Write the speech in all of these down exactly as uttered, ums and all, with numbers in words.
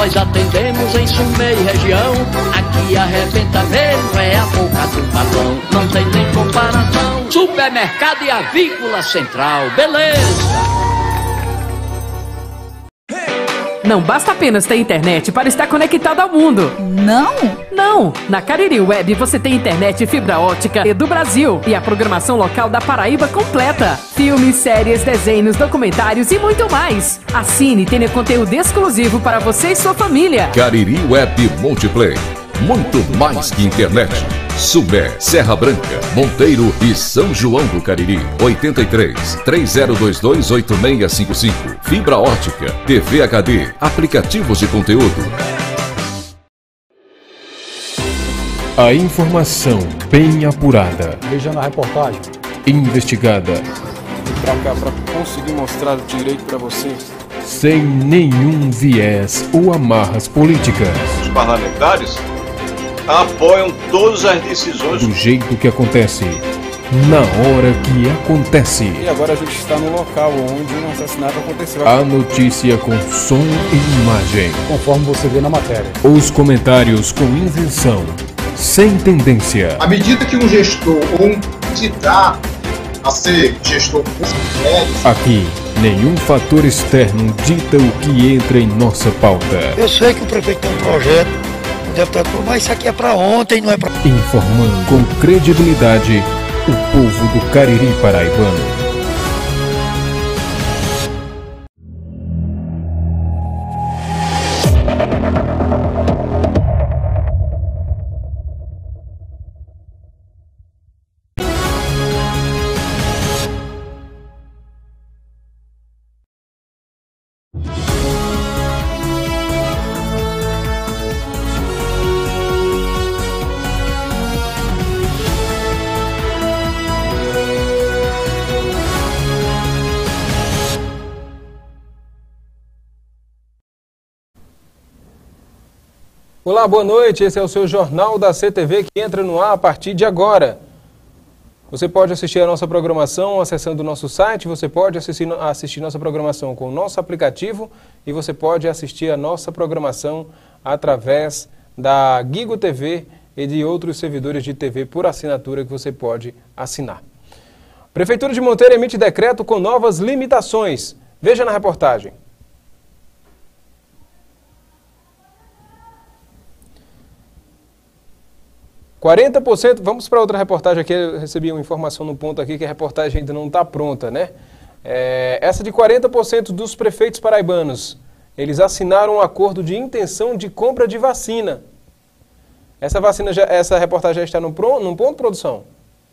nós atendemos em Sumé e região. Aqui arrebenta mesmo, é a boca do patrão. Não tem nem comparação. Supermercado e Avícola Central, beleza! Não basta apenas ter internet para estar conectado ao mundo. Não? Não! Na Cariri Web você tem internet fibra ótica e do Brasil e a programação local da Paraíba completa. Filmes, séries, desenhos, documentários e muito mais. Assine e tenha conteúdo exclusivo para você e sua família. Cariri Web Multiplay. Muito mais que internet. Sumé, Serra Branca, Monteiro e São João do Cariri. oito três, três zero dois dois, oito seis cinco cinco. Fibra ótica, T V H D, aplicativos de conteúdo. A informação bem apurada. Vejando a reportagem. Investigada. Pra cá, pra conseguir mostrar o direito pra você. Sem nenhum viés ou amarras políticas. Os parlamentares apoiam todas as decisões do jeito que acontece, na hora que acontece. E agora a gente está no local onde um assassinato aconteceu. A notícia com som e imagem, conforme você vê na matéria. Os comentários com isenção, sem tendência. À medida que um gestor ou um candidato a ser gestor por critérios, aqui nenhum fator externo dita o que entra em nossa pauta. Eu sei que o prefeito tem um projeto, deputado, mas isso aqui é para ontem, não é para... Informando com credibilidade o povo do Cariri paraibano. Olá, boa noite. Esse é o seu Jornal da C T V que entra no ar a partir de agora. Você pode assistir a nossa programação acessando o nosso site, você pode assistir, assistir nossa programação com o nosso aplicativo e você pode assistir a nossa programação através da Gigo T V e de outros servidores de T V por assinatura que você pode assinar. Prefeitura de Monteiro emite decreto com novas limitações. Veja na reportagem. quarenta por cento, vamos para outra reportagem aqui, eu recebi uma informação no ponto aqui que a reportagem ainda não está pronta, né? É, essa de quarenta por cento dos prefeitos paraibanos, eles assinaram um acordo de intenção de compra de vacina. Essa vacina, já, essa reportagem já está no, no ponto, produção?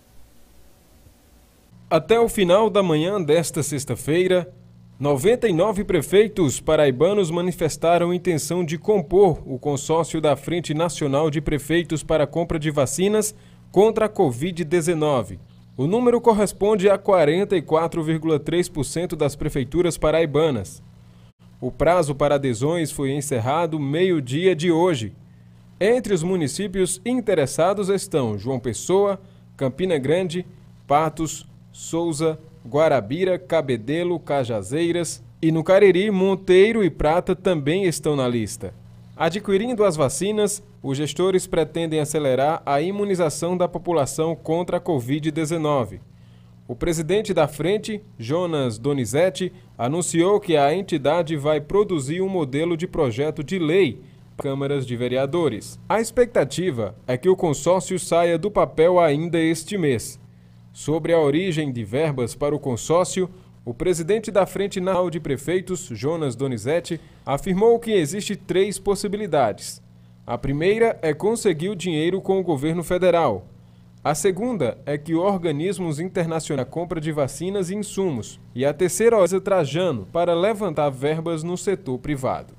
Até o final da manhã desta sexta-feira, noventa e nove prefeitos paraibanos manifestaram intenção de compor o consórcio da Frente Nacional de Prefeitos para a compra de vacinas contra a covid dezenove. O número corresponde a quarenta e quatro vírgula três por cento das prefeituras paraibanas. O prazo para adesões foi encerrado meio-dia de hoje. Entre os municípios interessados estão João Pessoa, Campina Grande, Patos, Souza, Guarabira, Cabedelo, Cajazeiras e no Cariri, Monteiro e Prata também estão na lista. Adquirindo as vacinas, os gestores pretendem acelerar a imunização da população contra a covid dezenove. O presidente da frente, Jonas Donizete, anunciou que a entidade vai produzir um modelo de projeto de lei para câmaras de vereadores. A expectativa é que o consórcio saia do papel ainda este mês. Sobre a origem de verbas para o consórcio, o presidente da Frente Nacional de Prefeitos, Jonas Donizete, afirmou que existem três possibilidades. A primeira é conseguir o dinheiro com o governo federal. A segunda é que organismos internacionais compra de vacinas e insumos. E a terceira é o Trajano para levantar verbas no setor privado.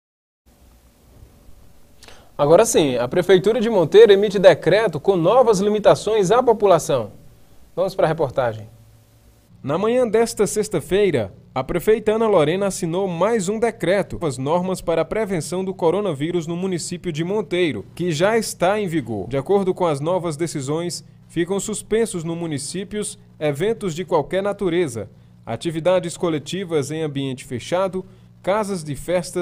Agora sim, a Prefeitura de Monteiro emite decreto com novas limitações à população. Vamos para a reportagem. Na manhã desta sexta-feira, a prefeita Ana Lorena assinou mais um decreto com as normas para a prevenção do coronavírus no município de Monteiro, que já está em vigor. De acordo com as novas decisões, ficam suspensos no município eventos de qualquer natureza, atividades coletivas em ambiente fechado, casas de festas,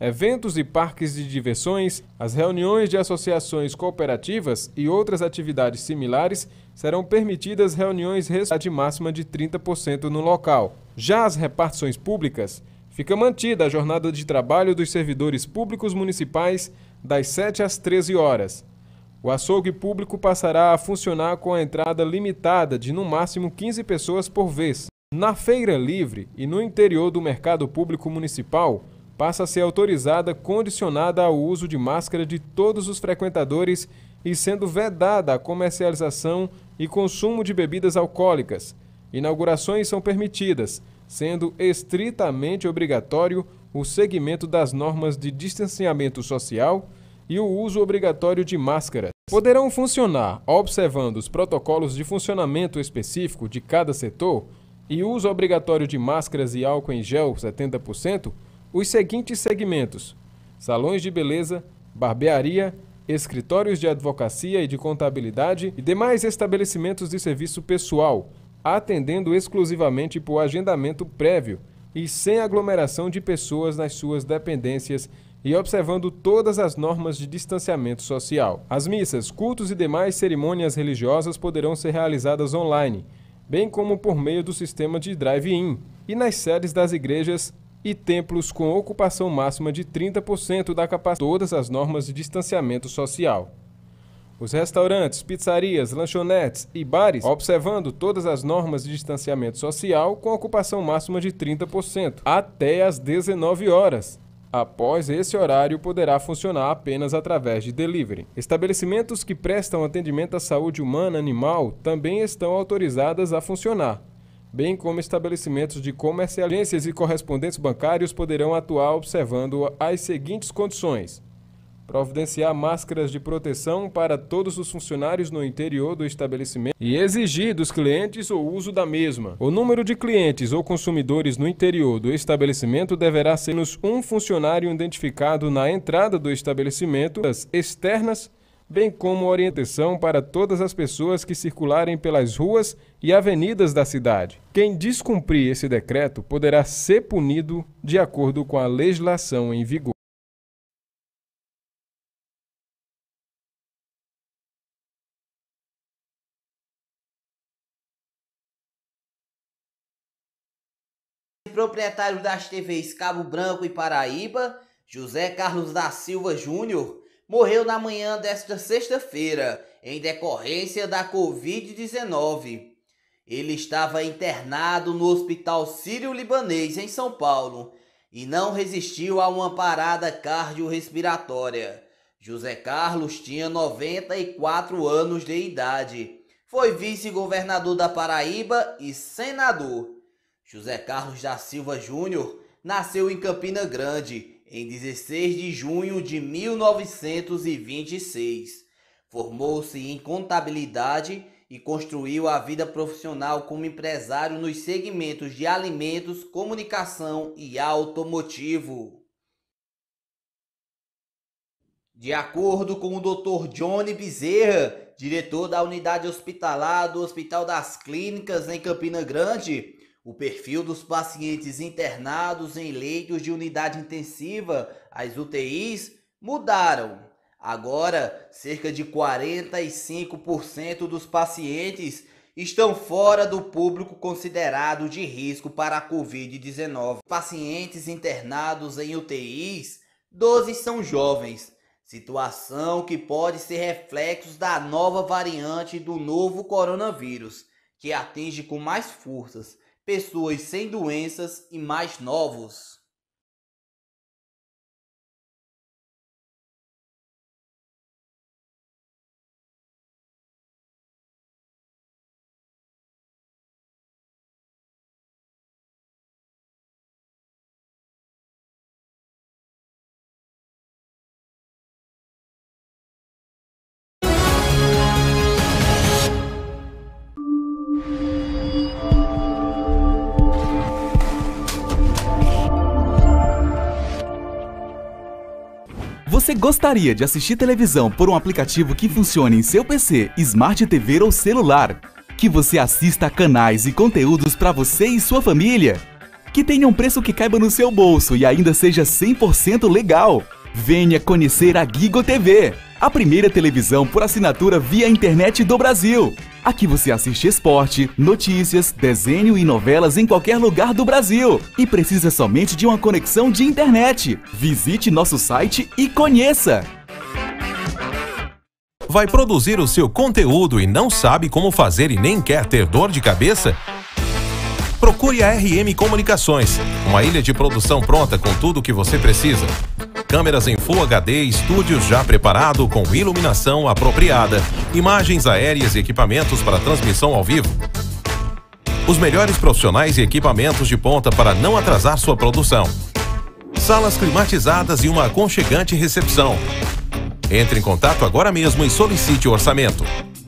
eventos e parques de diversões, as reuniões de associações cooperativas e outras atividades similares serão permitidas reuniões de máxima de trinta por cento no local. Já as repartições públicas, fica mantida a jornada de trabalho dos servidores públicos municipais das sete às treze horas. O açougue público passará a funcionar com a entrada limitada de no máximo quinze pessoas por vez. Na feira livre e no interior do mercado público municipal, passa a ser autorizada condicionada ao uso de máscara de todos os frequentadores e sendo vedada a comercialização e consumo de bebidas alcoólicas. Inaugurações são permitidas, sendo estritamente obrigatório o seguimento das normas de distanciamento social e o uso obrigatório de máscara. Poderão funcionar, observando os protocolos de funcionamento específico de cada setor e uso obrigatório de máscaras e álcool em gel setenta por cento, os seguintes segmentos: salões de beleza, barbearia, escritórios de advocacia e de contabilidade e demais estabelecimentos de serviço pessoal, atendendo exclusivamente por agendamento prévio e sem aglomeração de pessoas nas suas dependências e observando todas as normas de distanciamento social. As missas, cultos e demais cerimônias religiosas poderão ser realizadas online, bem como por meio do sistema de drive-in, e nas sedes das igrejas e templos com ocupação máxima de trinta por cento da capacidade, todas as normas de distanciamento social. Os restaurantes, pizzarias, lanchonetes e bares, observando todas as normas de distanciamento social com ocupação máxima de trinta por cento, até às dezenove horas. Após esse horário, poderá funcionar apenas através de delivery. Estabelecimentos que prestam atendimento à saúde humana animal também estão autorizadas a funcionar, bem como estabelecimentos de comercialização. Agências e correspondentes bancários poderão atuar observando as seguintes condições: providenciar máscaras de proteção para todos os funcionários no interior do estabelecimento e exigir dos clientes o uso da mesma. O número de clientes ou consumidores no interior do estabelecimento deverá ser menos um funcionário identificado na entrada do estabelecimento, as externas, bem como orientação para todas as pessoas que circularem pelas ruas e avenidas da cidade. Quem descumprir esse decreto poderá ser punido de acordo com a legislação em vigor. Proprietário das T Vs Cabo Branco e Paraíba, José Carlos da Silva Júnior, morreu na manhã desta sexta-feira, em decorrência da covid dezenove. Ele estava internado no Hospital Sírio-Libanês, em São Paulo, e não resistiu a uma parada cardiorrespiratória. José Carlos tinha noventa e quatro anos de idade. Foi vice-governador da Paraíba e senador. José Carlos da Silva Júnior nasceu em Campina Grande em dezesseis de junho de mil novecentos e vinte e seis. Formou-se em contabilidade e construiu a vida profissional como empresário nos segmentos de alimentos, comunicação e automotivo. De acordo com o doutor Johnny Bezerra, diretor da unidade hospitalar do Hospital das Clínicas em Campina Grande, o perfil dos pacientes internados em leitos de unidade intensiva, as U T Is, mudaram. Agora, cerca de quarenta e cinco por cento dos pacientes estão fora do público considerado de risco para a covid dezenove. Pacientes internados em U T Is, doze são jovens, situação que pode ser reflexo da nova variante do novo coronavírus, que atinge com mais forças pessoas sem doenças e mais novos. Você gostaria de assistir televisão por um aplicativo que funcione em seu P C, Smart T V ou celular? Que você assista a canais e conteúdos para você e sua família? que tenha um preço que caiba no seu bolso e ainda seja cem por cento legal. Venha conhecer a Gigo T V, a primeira televisão por assinatura via internet do Brasil. Aqui você assiste esporte, notícias, desenho e novelas em qualquer lugar do Brasil. E precisa somente de uma conexão de internet. Visite nosso site e conheça! Vai produzir o seu conteúdo e não sabe como fazer e nem quer ter dor de cabeça? Procure a R M Comunicações, uma ilha de produção pronta com tudo o que você precisa. Câmeras em Full H D, estúdios já preparado com iluminação apropriada, imagens aéreas e equipamentos para transmissão ao vivo. Os melhores profissionais e equipamentos de ponta para não atrasar sua produção. Salas climatizadas e uma aconchegante recepção. Entre em contato agora mesmo e solicite o orçamento.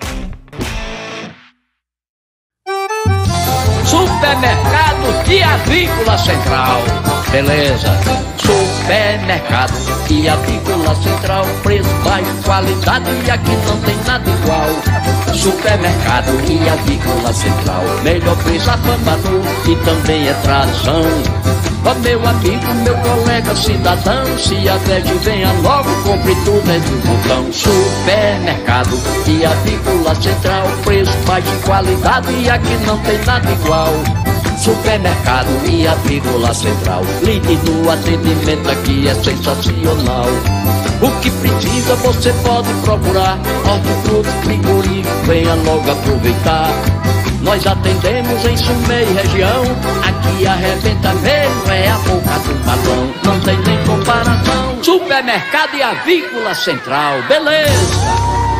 Supermercado e Avícola Central. Beleza. Supermercado e Avícola Central. Preço baixo, qualidade e aqui não tem nada igual. Supermercado e Avícola Central. Melhor preço, a fama do e também é tradição. Ó meu amigo, meu colega cidadão, se acredite, venha logo, compre tudo é do botão. Supermercado e Avícola Central. Preço baixo, qualidade e aqui não tem nada igual. Supermercado e Avícola Central. Ligue no atendimento, aqui é sensacional. O que precisa você pode procurar. Hortifruti, frigorífico, venha logo aproveitar. Nós atendemos em Sumé e região. Aqui arrebenta mesmo, é a boca do patrão. Não tem nem comparação. Supermercado e Avícola Central, beleza?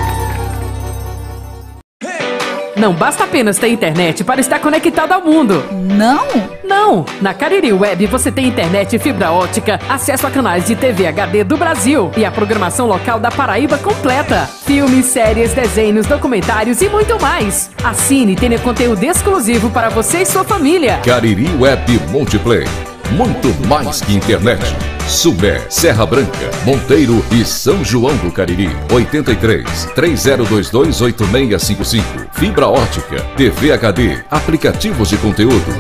Não basta apenas ter internet para estar conectado ao mundo. Não? Não! Na Cariri Web você tem internet fibra ótica, acesso a canais de T V H D do Brasil e a programação local da Paraíba completa. Filmes, séries, desenhos, documentários e muito mais. Assine e tenha conteúdo exclusivo para você e sua família. Cariri Web Multiplay. Muito mais que internet. Sumé, Serra Branca, Monteiro e São João do Cariri. oitenta e três, três zero dois dois, oito seis cinco cinco. Fibra ótica, T V H D, aplicativos de conteúdo.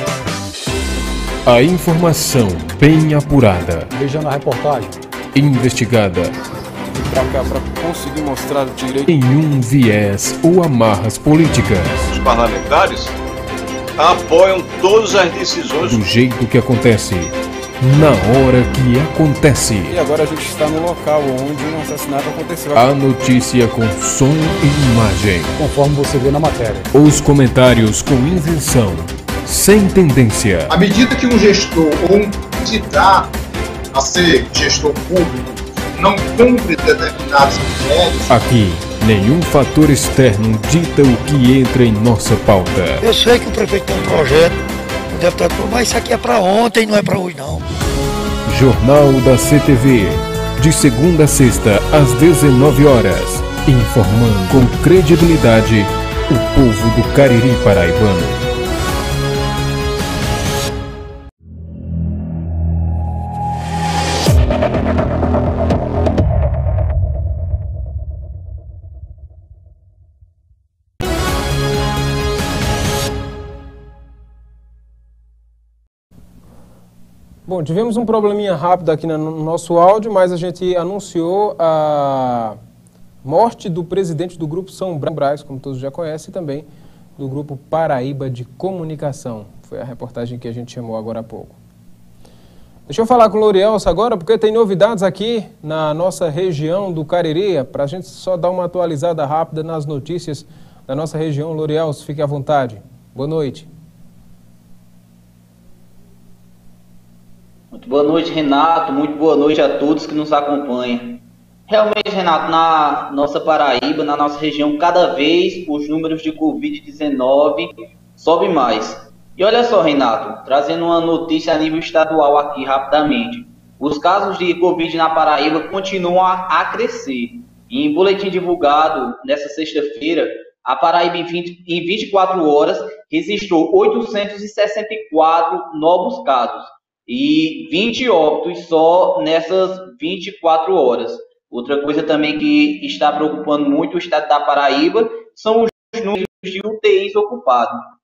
A informação bem apurada. Veja na reportagem. Investigada. Pra cá, pra conseguir mostrar direito. Em um viés ou amarras políticas. Os parlamentares apoiam todas as decisões do jeito que acontece, na hora que acontece. E agora a gente está no local onde um assassinato aconteceu. A notícia com som e imagem, conforme você vê na matéria. Os comentários com isenção, sem tendência. À medida que um gestor ou um candidato a ser gestor público não cumpre determinados critérios, aqui nenhum fator externo dita o que entra em nossa pauta. Eu sei que o prefeito tem um projeto, o deputado falou, mas isso aqui é para ontem, não é para hoje não. Jornal da C T V, de segunda a sexta às dezenove horas, informando com credibilidade o povo do Cariri paraibano. Bom, tivemos um probleminha rápido aqui no nosso áudio, mas a gente anunciou a morte do presidente do Grupo São Brás, como todos já conhecem, e também do Grupo Paraíba de Comunicação. Foi a reportagem que a gente chamou agora há pouco. Deixa eu falar com o Lorielso agora, porque tem novidades aqui na nossa região do Cariri, para a gente só dar uma atualizada rápida nas notícias da nossa região. Lorielso, fique à vontade. Boa noite. Muito boa noite, Renato. Muito boa noite a todos que nos acompanham. Realmente, Renato, na nossa Paraíba, na nossa região, cada vez os números de covid dezenove sobem mais. E olha só, Renato, trazendo uma notícia a nível estadual aqui rapidamente. Os casos de Covid na Paraíba continuam a, a crescer. E em boletim divulgado nesta sexta-feira, a Paraíba em, vinte, em vinte e quatro horas registrou oitocentos e sessenta e quatro novos casos. E vinte óbitos só nessas vinte e quatro horas. Outra coisa também que está preocupando muito o estado da Paraíba são os números de U T Is ocupados.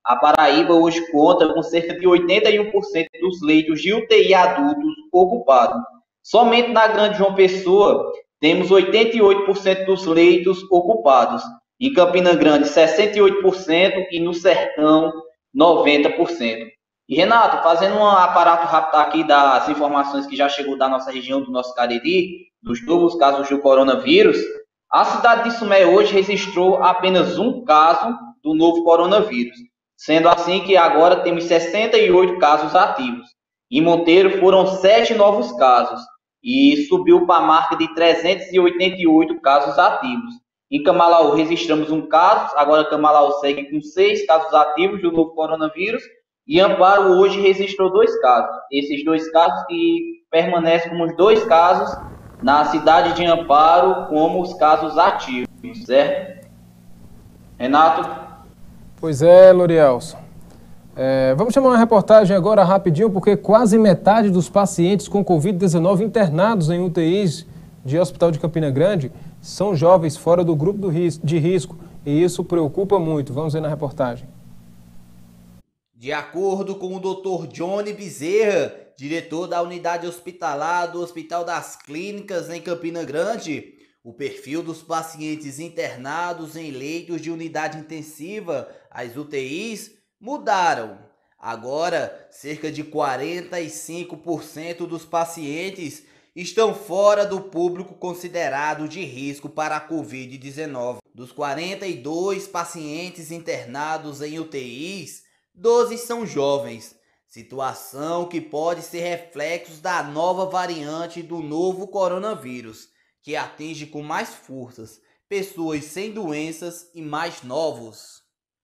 a Paraíba hoje conta com cerca de oitenta e um por cento dos leitos de U T I adultos ocupados. Somente na Grande João Pessoa temos oitenta e oito por cento dos leitos ocupados. Em Campina Grande, sessenta e oito por cento e no Sertão, noventa por cento. E Renato, fazendo um aparato rápido aqui das informações que já chegou da nossa região, do nosso Cariri, dos novos casos do coronavírus, a cidade de Sumé hoje registrou apenas um caso do novo coronavírus, sendo assim que agora temos sessenta e oito casos ativos. Em Monteiro foram sete novos casos e subiu para a marca de trezentos e oitenta e oito casos ativos. Em Camalaú registramos um caso, agora Camalaú segue com seis casos ativos do novo coronavírus, e Amparo hoje registrou dois casos. Esses dois casos que permanecem como os dois casos na cidade de Amparo como os casos ativos, certo? Renato? Pois é, Lorielson. É, vamos chamar uma reportagem agora rapidinho, porque quase metade dos pacientes com covid dezenove internados em U T Is de Hospital de Campina Grande são jovens fora do grupo do ris- de risco, e isso preocupa muito. Vamos ver na reportagem. De acordo com o doutor Johnny Bezerra, diretor da unidade hospitalar do Hospital das Clínicas em Campina Grande, o perfil dos pacientes internados em leitos de unidade intensiva, as U T Is, mudaram. Agora, cerca de quarenta e cinco por cento dos pacientes estão fora do público considerado de risco para a covid dezenove. Dos quarenta e dois pacientes internados em U T Is, doze são jovens, situação que pode ser reflexo da nova variante do novo coronavírus, que atinge com mais forças pessoas sem doenças e mais novos.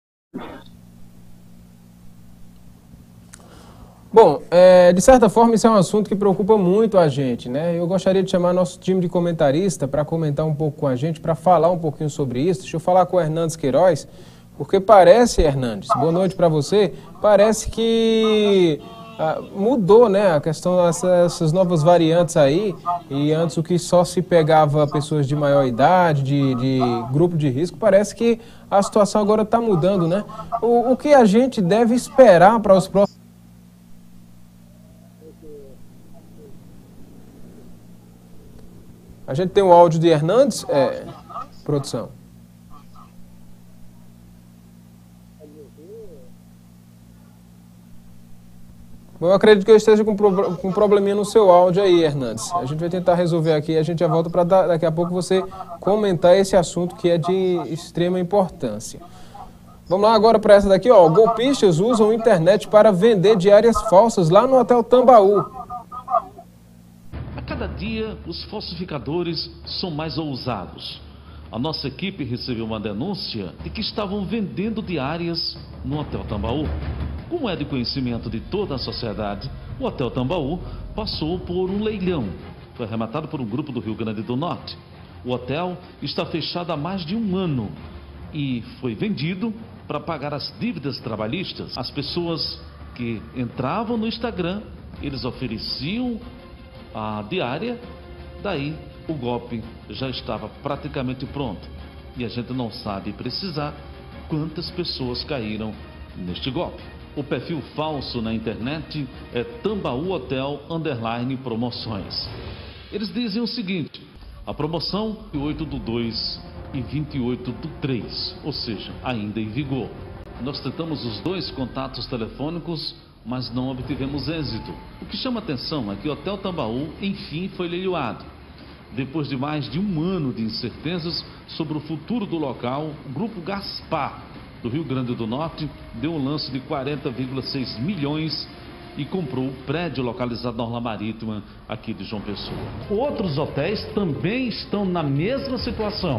Bom, é, de certa forma isso é um assunto que preocupa muito a gente, né? Eu gostaria de chamar nosso time de comentarista para comentar um pouco com a gente, para falar um pouquinho sobre isso. Deixa eu falar com o Hernandes Queiroz, porque parece, Hernandes, boa noite para você, parece que ah, mudou, né, a questão dessas novas variantes aí, e antes o que só se pegava pessoas de maior idade, de, de grupo de risco, parece que a situação agora está mudando, né? O, o que a gente deve esperar para os próximos... A gente tem o áudio de Hernandes, é, produção. Eu acredito que eu esteja com, pro, com um probleminha no seu áudio aí, Hernandes. A gente vai tentar resolver aqui e a gente já volta para daqui a pouco você comentar esse assunto que é de extrema importância. Vamos lá agora para essa daqui, ó. Golpistas usam internet para vender diárias falsas lá no Hotel Tambaú. A cada dia, os falsificadores são mais ousados. A nossa equipe recebeu uma denúncia de que estavam vendendo diárias no Hotel Tambaú. Como é de conhecimento de toda a sociedade, o Hotel Tambaú passou por um leilão. Foi arrematado por um grupo do Rio Grande do Norte. O hotel está fechado há mais de um ano e foi vendido para pagar as dívidas trabalhistas. As pessoas que entravam no Instagram, eles ofereciam a diária, daí o golpe já estava praticamente pronto. E a gente não sabe precisar quantas pessoas caíram neste golpe. O perfil falso na internet é Tambaú Hotel Underline Promoções. Eles dizem o seguinte: a promoção vinte e oito do dois e vinte e oito do três, ou seja, ainda em vigor. Nós tentamos os dois contatos telefônicos, mas não obtivemos êxito. O que chama atenção é que o Hotel Tambaú, enfim, foi leiloado. Depois de mais de um ano de incertezas sobre o futuro do local, o Grupo Gaspar, do Rio Grande do Norte, deu um lance de quarenta vírgula seis milhões e comprou o prédio localizado na Orla Marítima, aqui de João Pessoa. Outros hotéis também estão na mesma situação.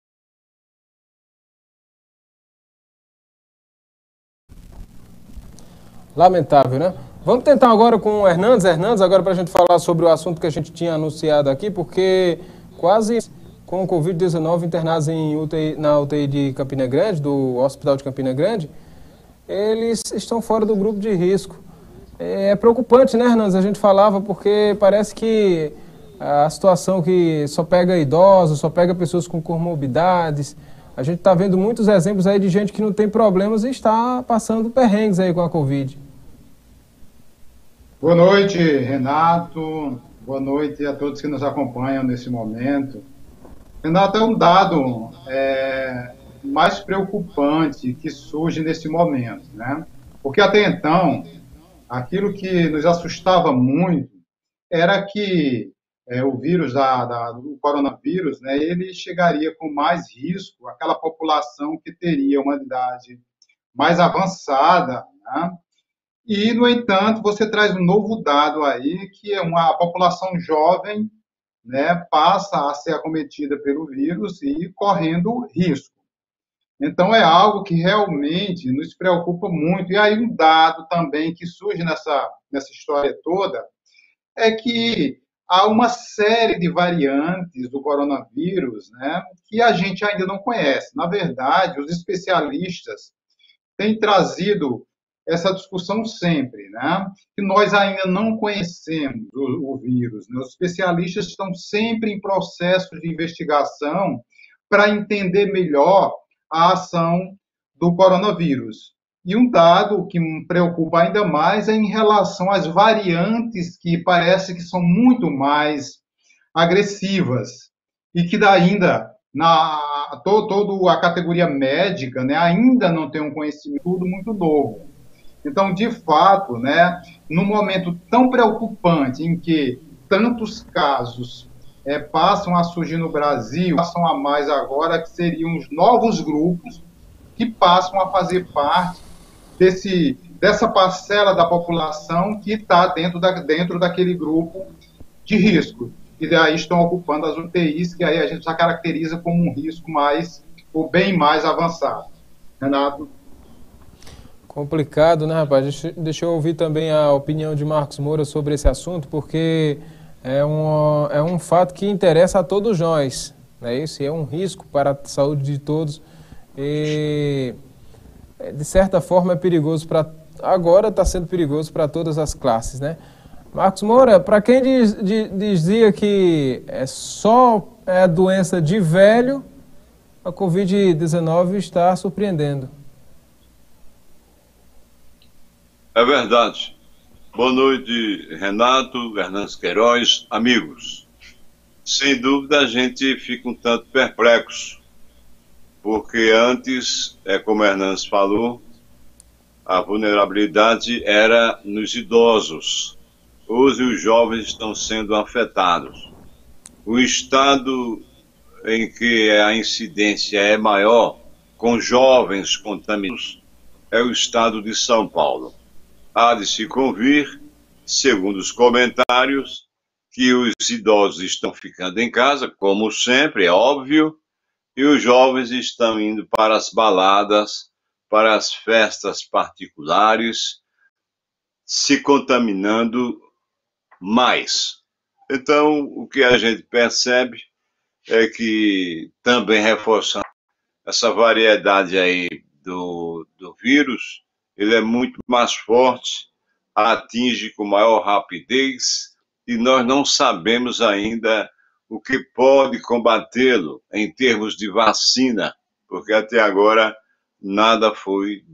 Lamentável, né? Vamos tentar agora com o Hernandes. Hernandes, agora para a gente falar sobre o assunto que a gente tinha anunciado aqui, porque quase com o covid dezenove internados em U T I, na U T I de Campina Grande, do Hospital de Campina Grande, eles estão fora do grupo de risco. É preocupante, né, Hernandes? A gente falava porque parece que a situação que só pega idosos, só pega pessoas com comorbidades, A gente está vendo muitos exemplos aí de gente que não tem problemas e está passando perrengues aí com a Covid. Boa noite, Renato. Boa noite a todos que nos acompanham nesse momento. Renato, é um dado é, mais preocupante que surge nesse momento, né? Porque até então, aquilo que nos assustava muito era que é, o vírus da, da, do coronavírus, né, ele chegaria com mais risco àquela população que teria uma idade mais avançada, né? E, no entanto, você traz um novo dado aí, que é uma a população jovem, né, passa a ser acometida pelo vírus e correndo risco. Então, é algo que realmente nos preocupa muito. E aí, um dado também que surge nessa, nessa história toda é que há uma série de variantes do coronavírus, né, que a gente ainda não conhece. Na verdade, os especialistas têm trazido essa discussão sempre, né, que nós ainda não conhecemos o, o vírus, né? Os especialistas estão sempre em processo de investigação para entender melhor a ação do coronavírus. E um dado que me preocupa ainda mais é em relação às variantes que parece que são muito mais agressivas e que ainda na to, toda a categoria médica, né, ainda não tem um conhecimento tudo muito novo. Então, de fato, né, num momento tão preocupante em que tantos casos é, passam a surgir no Brasil, passam a mais agora, que seriam os novos grupos que passam a fazer parte desse, dessa parcela da população que está dentro, da, dentro daquele grupo de risco. E daí estão ocupando as U T Is, que aí a gente já caracteriza como um risco mais, ou bem mais avançado. Renato? Complicado, né, rapaz? Deixa, deixa eu ouvir também a opinião de Marcos Moura sobre esse assunto, porque é um, é um fato que interessa a todos nós, né? Isso é um risco para a saúde de todos e, de certa forma, é perigoso para... Agora está sendo perigoso para todas as classes, né? Marcos Moura, para quem diz, diz, dizia que é só é doença de velho, a covid dezenove está surpreendendo. É verdade. Boa noite, Renato, Hernandes Queiroz, amigos. Sem dúvida a gente fica um tanto perplexo, porque antes, é como Hernandes falou, a vulnerabilidade era nos idosos. Hoje os jovens estão sendo afetados. O estado em que a incidência é maior, com jovens contaminados, é o estado de São Paulo. Há de se convir, segundo os comentários, que os idosos estão ficando em casa, como sempre, é óbvio, e os jovens estão indo para as baladas, para as festas particulares, se contaminando mais. Então, o que a gente percebe é que, também reforçando essa variedade aí do, do vírus, ele é muito mais forte, atinge com maior rapidez e nós não sabemos ainda o que pode combatê-lo em termos de vacina, porque até agora nada foi.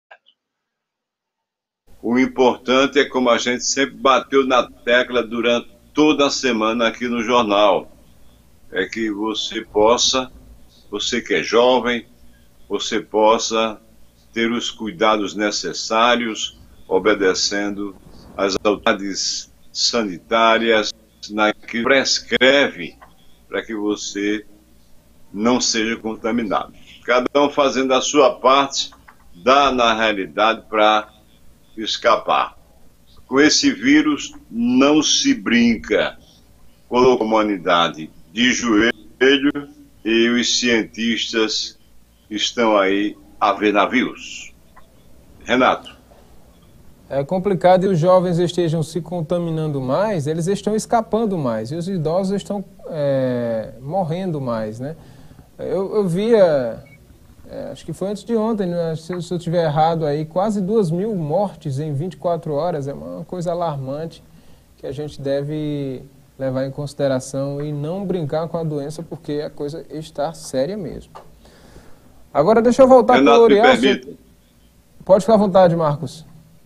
O importante é, como a gente sempre bateu na tecla durante toda a semana aqui no jornal, é que você possa, você que é jovem, você possa ter os cuidados necessários, obedecendo às autoridades sanitárias, na que prescreve para que você não seja contaminado. Cada um fazendo a sua parte, dá na realidade para escapar. Com esse vírus não se brinca, colocou a humanidade de joelho e os cientistas estão aí a ver navios. Renato. É complicado e os jovens estejam se contaminando mais, eles estão escapando mais, e os idosos estão é, morrendo mais, né? Eu, eu via, é, acho que foi antes de ontem, né? se, se eu estiver errado aí, quase duas mil mortes em vinte e quatro horas, é uma coisa alarmante que a gente deve levar em consideração e não brincar com a doença, porque a coisa está séria mesmo. Agora deixa eu voltar para o L'Oréal. Pode ficar à vontade, Marcos.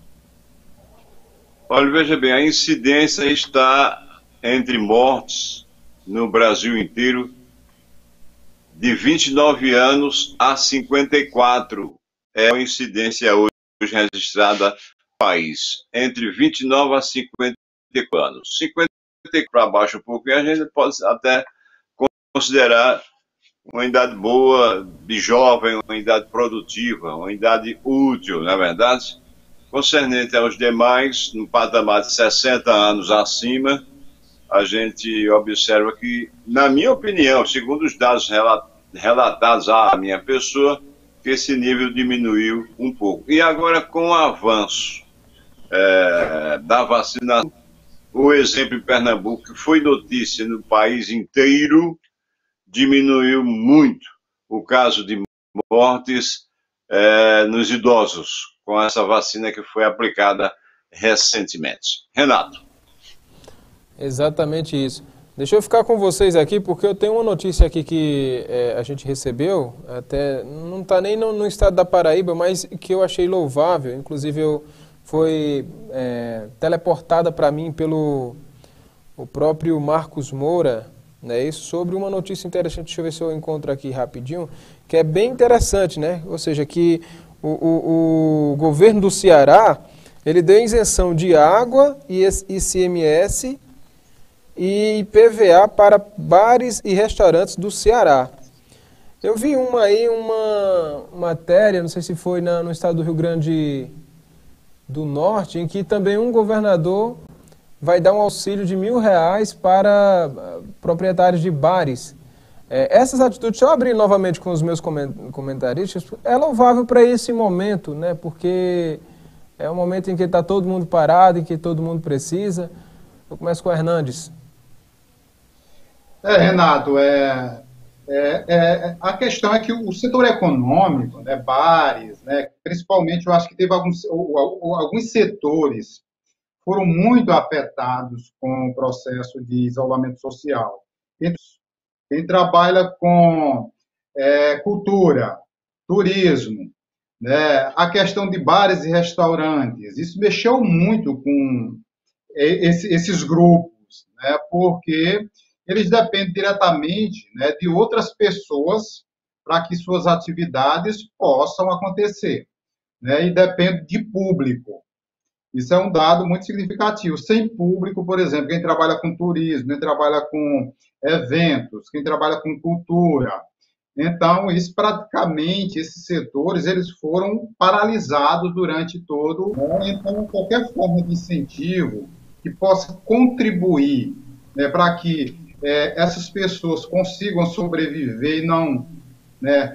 Olha, veja bem, a incidência está entre mortes no Brasil inteiro de vinte e nove anos a cinquenta e quatro. É a incidência hoje registrada no país, entre vinte e nove a cinquenta e quatro anos. cinquenta para baixo um pouco, e a gente pode até considerar uma idade boa de jovem, uma idade produtiva, uma idade útil, na verdade. Concernente aos demais, no patamar de sessenta anos acima, a gente observa que, na minha opinião, segundo os dados relatados à minha pessoa, que esse nível diminuiu um pouco. E agora, com o avanço é, da vacinação, o exemplo em Pernambuco, que foi notícia no país inteiro, diminuiu muito o caso de mortes é, nos idosos, com essa vacina que foi aplicada recentemente. Renato. Exatamente isso. Deixa eu ficar com vocês aqui, porque eu tenho uma notícia aqui que é, a gente recebeu, até não está nem no, no estado da Paraíba, mas que eu achei louvável, inclusive eu, foi é, teleportada para mim pelo o próprio Marcos Moura, né, isso, sobre uma notícia interessante. Deixa eu ver se eu encontro aqui rapidinho, que é bem interessante, né? Ou seja, que o, o, o governo do Ceará, ele deu isenção de água e I C M S e I P V A para bares e restaurantes do Ceará. Eu vi uma aí, uma matéria, não sei se foi na, no estado do Rio Grande do Norte, em que também um governador vai dar um auxílio de mil reais para uh, proprietários de bares. É, essas atitudes, deixa eu abrir novamente com os meus comentaristas, é louvável para esse momento, né? Porque é um momento em que está todo mundo parado, em que todo mundo precisa. Eu começo com o Hernandes. É, Renato, é, é, é, a questão é que o setor econômico, né, bares, né, principalmente eu acho que teve alguns, alguns setores foram muito afetados com o processo de isolamento social. Quem trabalha com é, cultura, turismo, né, a questão de bares e restaurantes, isso mexeu muito com esse, esses grupos, né, porque eles dependem diretamente, né, de outras pessoas para que suas atividades possam acontecer, né, e depende de público. Isso é um dado muito significativo. Sem público, por exemplo, quem trabalha com turismo, quem trabalha com eventos, quem trabalha com cultura. Então, isso praticamente, esses setores, eles foram paralisados durante todo. Então, qualquer forma de incentivo que possa contribuir, né, para que é, essas pessoas consigam sobreviver e não, né,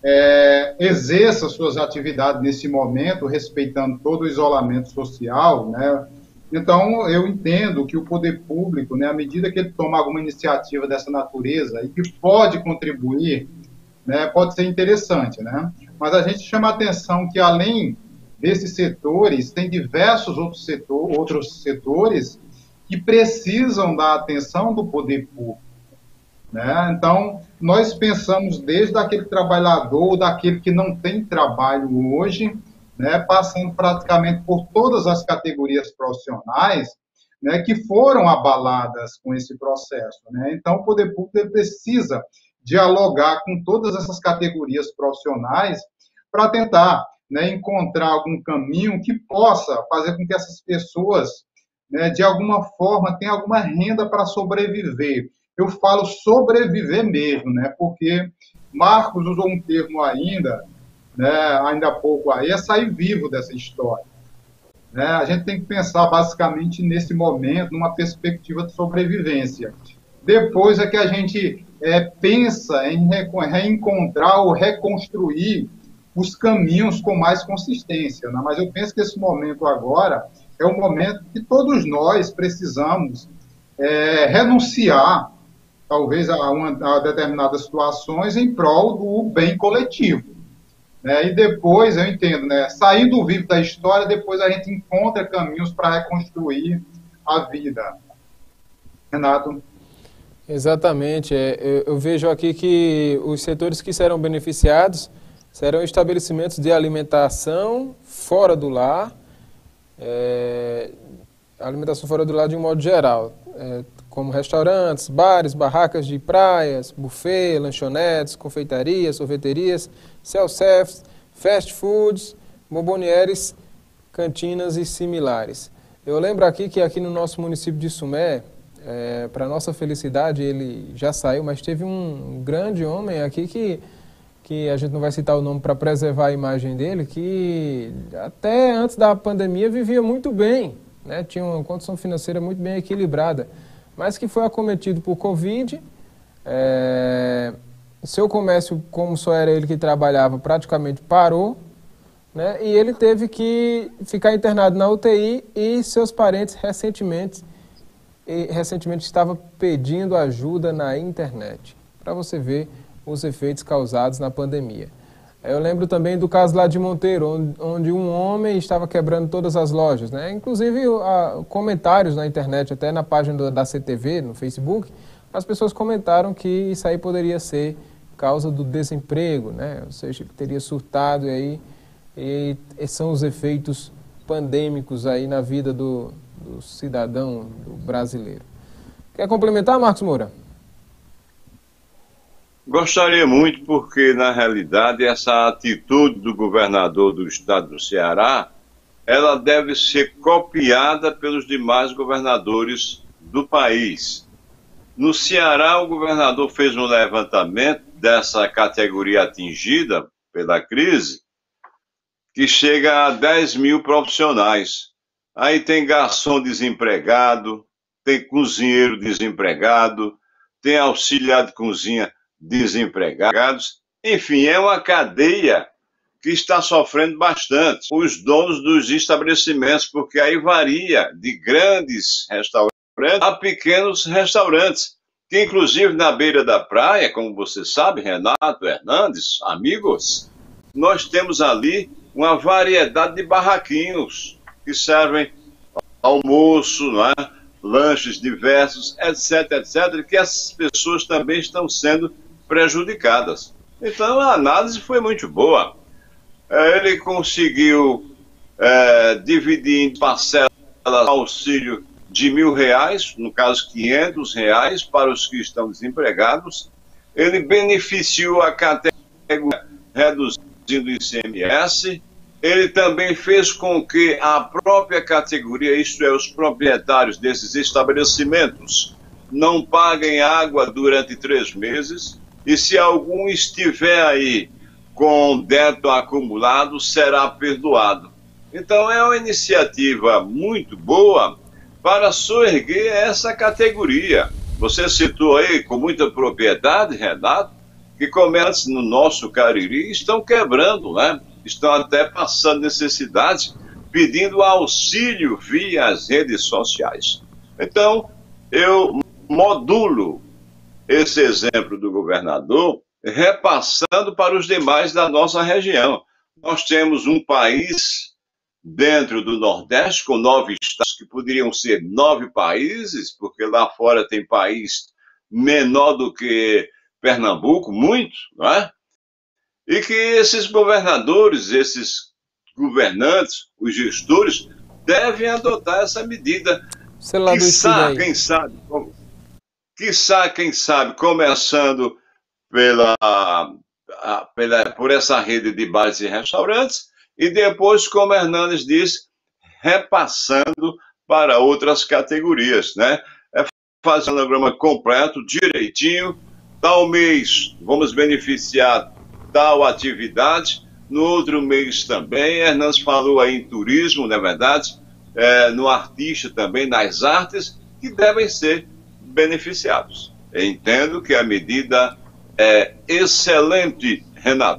É, exerça suas atividades nesse momento, respeitando todo o isolamento social, né? Então, eu entendo que o poder público, né, à medida que ele toma alguma iniciativa dessa natureza e que pode contribuir, né, pode ser interessante, né? Mas a gente chama a atenção que, além desses setores, tem diversos outros, setor, outros setores que precisam da atenção do poder público. Né? Então, nós pensamos desde aquele trabalhador, daquele que não tem trabalho hoje, né, passando praticamente por todas as categorias profissionais, né, que foram abaladas com esse processo. Né? Então, o poder público precisa dialogar com todas essas categorias profissionais para tentar, né, encontrar algum caminho que possa fazer com que essas pessoas, né, de alguma forma, tenham alguma renda para sobreviver. Eu falo sobreviver mesmo, né? Porque Marcos usou um termo ainda, né, ainda há pouco aí, é sair vivo dessa história. Né? A gente tem que pensar basicamente nesse momento, numa perspectiva de sobrevivência. Depois é que a gente é, pensa em reencontrar ou reconstruir os caminhos com mais consistência. Né? Mas eu penso que esse momento agora é um momento que todos nós precisamos é, renunciar talvez a, uma, a determinadas situações em prol do bem coletivo. Né? E depois, eu entendo, né, saindo vivo da história, depois a gente encontra caminhos para reconstruir a vida. Renato? Exatamente. É, eu, eu vejo aqui que os setores que serão beneficiados serão estabelecimentos de alimentação fora do lar, é, alimentação fora do lar de um modo geral, é, como restaurantes, bares, barracas de praias, buffet, lanchonetes, confeitarias, sorveterias, self-service, fast foods, bombonieres, cantinas e similares. Eu lembro aqui que aqui no nosso município de Sumé, é, para nossa felicidade, ele já saiu, mas teve um grande homem aqui que, que a gente não vai citar o nome para preservar a imagem dele, que até antes da pandemia vivia muito bem, né? Tinha uma condição financeira muito bem equilibrada, mas que foi acometido por Covid. É, seu comércio, como só era ele que trabalhava, praticamente parou, né? E ele teve que ficar internado na U T I e seus parentes recentemente, e recentemente estavam pedindo ajuda na internet, para você ver os efeitos causados na pandemia. Eu lembro também do caso lá de Monteiro, onde, onde um homem estava quebrando todas as lojas, né? Inclusive a, comentários na internet, até na página do, da C T V, no Facebook, as pessoas comentaram que isso aí poderia ser causa do desemprego, né? Ou seja, que teria surtado aí. E esses são os efeitos pandêmicos aí na vida do, do cidadão do brasileiro. Quer complementar, Marcos Moura? Gostaria muito, porque na realidade essa atitude do governador do estado do Ceará, ela deve ser copiada pelos demais governadores do país. No Ceará, o governador fez um levantamento dessa categoria atingida pela crise, que chega a dez mil profissionais. Aí tem garçom desempregado, tem cozinheiro desempregado, tem auxiliar de cozinha desempregados. Enfim, é uma cadeia que está sofrendo bastante. Os donos dos estabelecimentos, porque aí varia de grandes restaurantes a pequenos restaurantes, que inclusive na beira da praia, como você sabe, Renato Hernandes, amigos, nós temos ali uma variedade de barraquinhos que servem almoço, né, lanches diversos, etc, etcétera, que essas pessoas também estão sendo prejudicadas. Então a análise foi muito boa. Ele conseguiu é, dividir em parcelas auxílio de mil reais, no caso quinhentos reais, para os que estão desempregados. Ele beneficiou a categoria reduzindo o I C M S, ele também fez com que a própria categoria, isto é, os proprietários desses estabelecimentos, não paguem água durante três meses, e se algum estiver aí com débito acumulado, será perdoado. Então é uma iniciativa muito boa para soerguer essa categoria. Você citou aí com muita propriedade, Renato, que comércios no nosso Cariri estão quebrando, né? Estão até passando necessidade, pedindo auxílio via as redes sociais. Então, eu modulo esse exemplo do governador, repassando para os demais da nossa região. Nós temos um país dentro do Nordeste, com nove estados, que poderiam ser nove países, porque lá fora tem país menor do que Pernambuco, muito, não é? E que esses governadores, esses governantes, os gestores, devem adotar essa medida. Quiçá, quem sabe, quiçá, quem sabe, começando pela, a, pela, por essa rede de bares e restaurantes, e depois, como Hernandes disse, repassando para outras categorias, né? É fazer um programa completo, direitinho. Tal mês vamos beneficiar tal atividade, no outro mês também. Hernandes falou aí em turismo, não é verdade? É, no artista também, nas artes, que devem ser beneficiados. Eu entendo que a medida é excelente, Renato.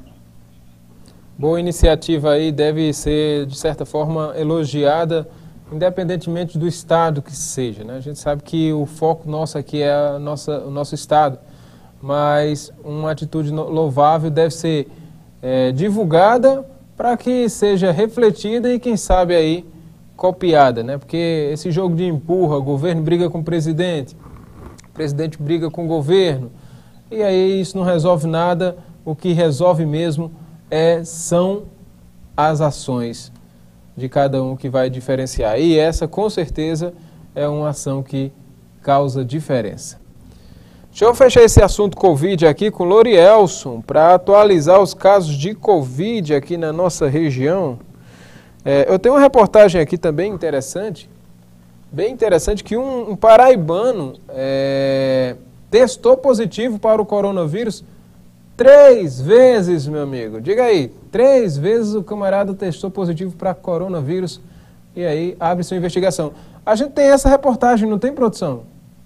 Boa iniciativa aí, deve ser, de certa forma, elogiada, independentemente do estado que seja, né? A gente sabe que o foco nosso aqui é a nossa, o nosso estado, mas uma atitude louvável deve ser é, divulgada para que seja refletida e, quem sabe, aí copiada, né? Porque esse jogo de empurra, o governo briga com o presidente, o presidente briga com o governo, e aí isso não resolve nada. O que resolve mesmo é, são as ações de cada um que vai diferenciar. E essa, com certeza, é uma ação que causa diferença. Deixa eu fechar esse assunto Covid aqui com Lorielson, para atualizar os casos de Covid aqui na nossa região. É, eu tenho uma reportagem aqui também interessante, bem interessante, que um, um paraibano é, testou positivo para o coronavírus três vezes, meu amigo. Diga aí, três vezes o camarada testou positivo para coronavírus e aí abre sua investigação. A gente tem essa reportagem, não tem, produção?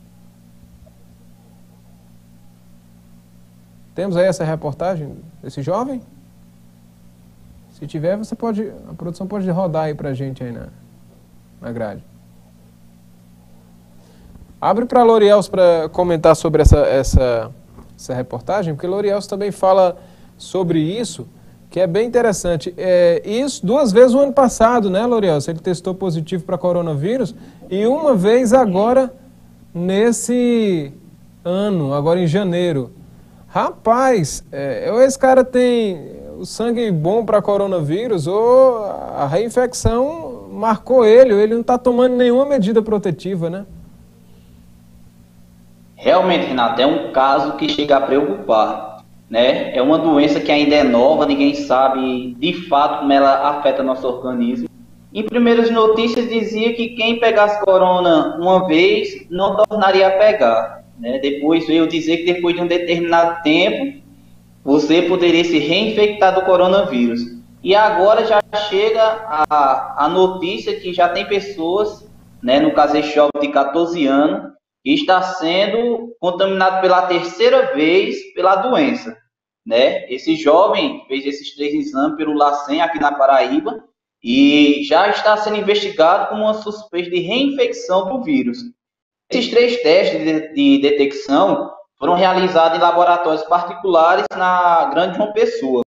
Temos aí essa reportagem desse jovem? Se tiver, você pode, a produção pode rodar aí pra gente aí na, na grade. Abre para Lorielson para comentar sobre essa, essa, essa reportagem, porque Lorielson também fala sobre isso, que é bem interessante. É, isso duas vezes no ano passado, né, Lorielson? Ele testou positivo para coronavírus e uma vez agora nesse ano, agora em janeiro. Rapaz, é, ou esse cara tem o sangue bom para coronavírus ou a reinfecção marcou ele, ou ele não está tomando nenhuma medida protetiva, né? Realmente, Renato, é um caso que chega a preocupar, né? É uma doença que ainda é nova, ninguém sabe de fato como ela afeta nosso organismo. Em primeiras notícias dizia que quem pegasse corona uma vez não tornaria a pegar. Né? Depois veio dizer que depois de um determinado tempo você poderia se reinfectar do coronavírus. E agora já chega a, a notícia que já tem pessoas, né, no caso esse jovem de catorze anos, que está sendo contaminado pela terceira vez pela doença. Né? Esse jovem fez esses três exames pelo LACEN aqui na Paraíba e já está sendo investigado com uma suspeita de reinfecção do vírus. Esses três testes de, de detecção foram realizados em laboratórios particulares na Grande João Pessoa.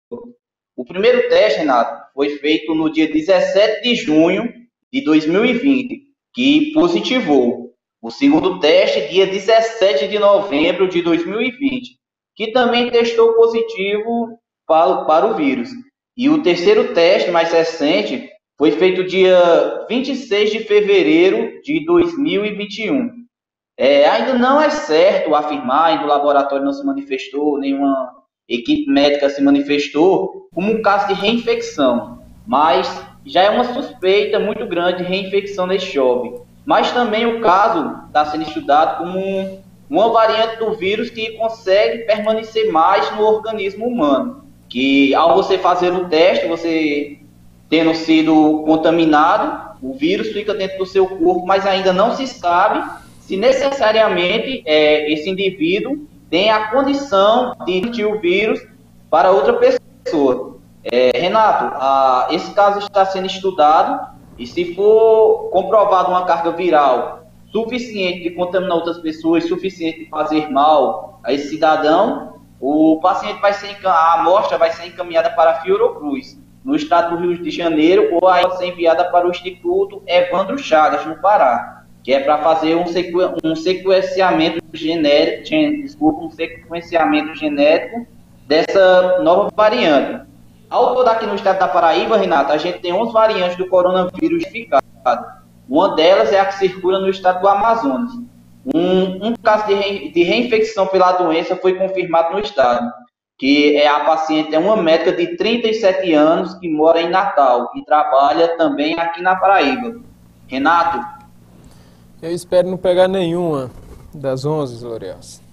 O primeiro teste, Renato, foi feito no dia dezessete de junho de dois mil e vinte, que positivou. O segundo teste, dia dezessete de novembro de dois mil e vinte, que também testou positivo para, para o vírus. E o terceiro teste, mais recente, foi feito dia vinte e seis de fevereiro de dois mil e vinte e um. É, ainda não é certo afirmar, ainda o laboratório não se manifestou, nenhuma equipe médica se manifestou, como um caso de reinfecção. Mas já é uma suspeita muito grande de reinfecção desse jovem. Mas também o caso está sendo estudado como um, uma variante do vírus que consegue permanecer mais no organismo humano. Que ao você fazer o teste, você tendo sido contaminado, o vírus fica dentro do seu corpo, mas ainda não se sabe se necessariamente é, esse indivíduo tem a condição de transmitir o vírus para outra pessoa. É, Renato, a, esse caso está sendo estudado e se for comprovado uma carga viral suficiente de contaminar outras pessoas, suficiente de fazer mal a esse cidadão, o paciente vai ser, a amostra vai ser encaminhada para a Fiocruz, no estado do Rio de Janeiro, ou aí vai ser enviada para o Instituto Evandro Chagas, no Pará, que é para fazer um, sequ... um sequenciamento genético, gen... desculpa, um sequenciamento genético dessa nova variante. Ao todo aqui no estado da Paraíba, Renato, a gente tem onze variantes do coronavírus identificadas. Uma delas é a que circula no estado do Amazonas. Um, um caso de, re... de reinfecção pela doença foi confirmado no estado, que é a paciente é uma médica de trinta e sete anos que mora em Natal e trabalha também aqui na Paraíba. Renato, eu espero não pegar nenhuma das onze, Lorielson.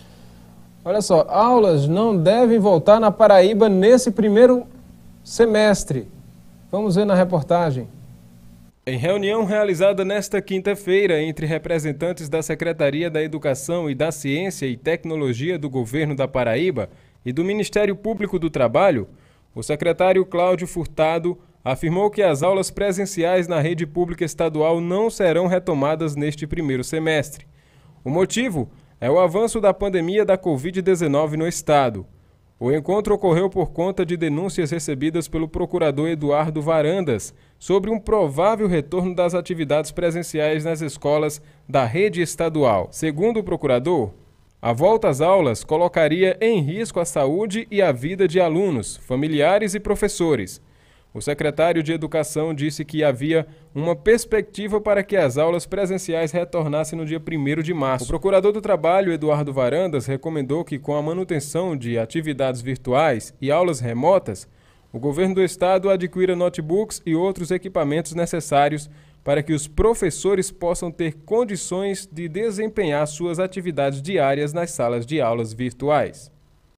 Olha só, aulas não devem voltar na Paraíba nesse primeiro semestre. Vamos ver na reportagem. Em reunião realizada nesta quinta-feira entre representantes da Secretaria da Educação e da Ciência e Tecnologia do Governo da Paraíba e do Ministério Público do Trabalho, o secretário Cláudio Furtado afirmou que as aulas presenciais na rede pública estadual não serão retomadas neste primeiro semestre. O motivo é o avanço da pandemia da covid dezenove no estado. O encontro ocorreu por conta de denúncias recebidas pelo procurador Eduardo Varandas sobre um provável retorno das atividades presenciais nas escolas da rede estadual. Segundo o procurador, A volta às aulas colocaria em risco a saúde e a vida de alunos, familiares e professores. O secretário de Educação disse que havia uma perspectiva para que as aulas presenciais retornassem no dia primeiro de março. O procurador do Trabalho, Eduardo Varandas, recomendou que, com a manutenção de atividades virtuais e aulas remotas, o governo do estado adquira notebooks e outros equipamentos necessários para que os professores possam ter condições de desempenhar suas atividades diárias nas salas de aulas virtuais.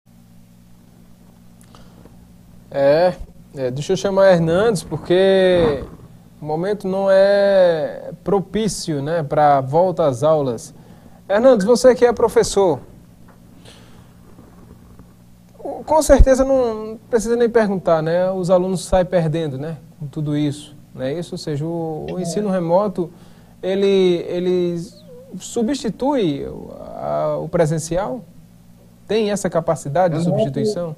É... É, deixa eu chamar Hernandes, porque o momento não é propício, né, para a volta às aulas. Hernandes, você que é professor, com certeza não precisa nem perguntar, né? Os alunos saem perdendo, né, com tudo isso, né? Isso, ou seja, o, o ensino remoto, ele, ele substitui a, o presencial? Tem essa capacidade de substituição?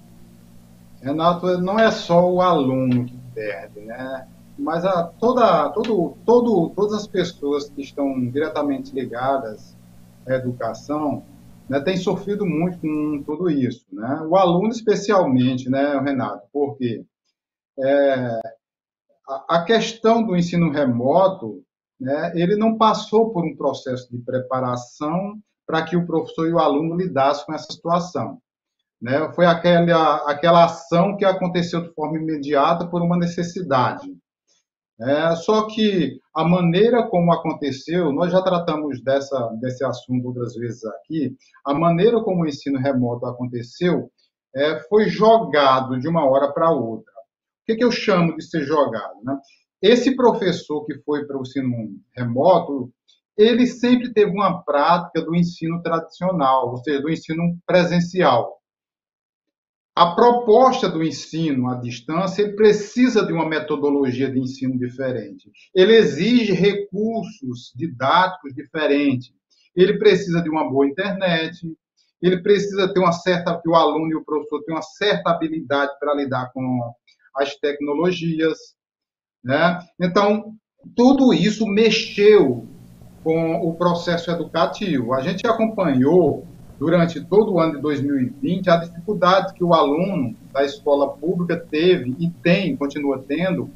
Renato, não é só o aluno que perde, né? Mas a, toda, todo, todo, todas as pessoas que estão diretamente ligadas à educação, né, têm sofrido muito com tudo isso, né? O aluno especialmente, né, Renato? Porque é, a, a questão do ensino remoto, né, ele não passou por um processo de preparação para que o professor e o aluno lidassem com essa situação. Né? Foi aquela, aquela ação que aconteceu de forma imediata por uma necessidade. É, só que a maneira como aconteceu, nós já tratamos dessa, desse assunto outras vezes aqui, a maneira como o ensino remoto aconteceu é, foi jogado de uma hora para outra. O que, que eu chamo de ser jogado? Né? Esse professor que foi para o ensino remoto, ele sempre teve uma prática do ensino tradicional, ou seja, do ensino presencial. A proposta do ensino à distância, ele precisa de uma metodologia de ensino diferente. Ele exige recursos didáticos diferentes. Ele precisa de uma boa internet, ele precisa ter uma certa, que o aluno e o professor tenham uma certa habilidade para lidar com as tecnologias, né? Então, tudo isso mexeu com o processo educativo. A gente acompanhou durante todo o ano de dois mil e vinte, a dificuldade que o aluno da escola pública teve e tem, continua tendo,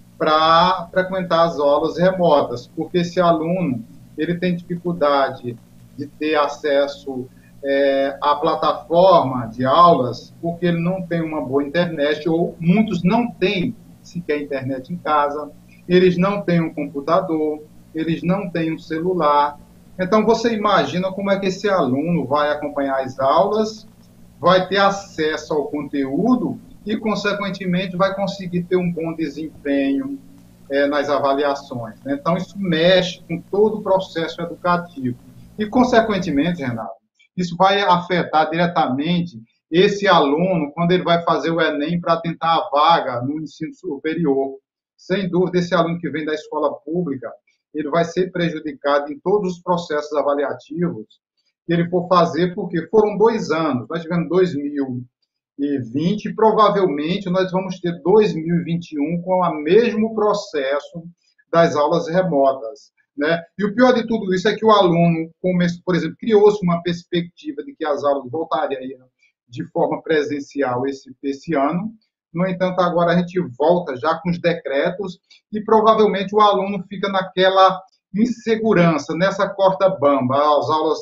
para frequentar as aulas remotas, porque esse aluno ele tem dificuldade de ter acesso é, à plataforma de aulas, porque ele não tem uma boa internet, ou muitos não têm sequer internet em casa, eles não têm um computador, eles não têm um celular. Então, você imagina como é que esse aluno vai acompanhar as aulas, vai ter acesso ao conteúdo e, consequentemente, vai conseguir ter um bom desempenho é, nas avaliações. Né? Então, isso mexe com todo o processo educativo. E, consequentemente, Renato, isso vai afetar diretamente esse aluno quando ele vai fazer o Enem para tentar a vaga no ensino superior. Sem dúvida, esse aluno que vem da escola pública, ele vai ser prejudicado em todos os processos avaliativos que ele for fazer, porque foram dois anos. Nós tivemos dois mil e vinte e provavelmente nós vamos ter dois mil e vinte e um com o mesmo processo das aulas remotas, né? E o pior de tudo isso é que o aluno, por exemplo, criou-se uma perspectiva de que as aulas voltariam de forma presencial esse, esse ano. No entanto, agora a gente volta já com os decretos e provavelmente o aluno fica naquela insegurança, nessa corda bamba. As aulas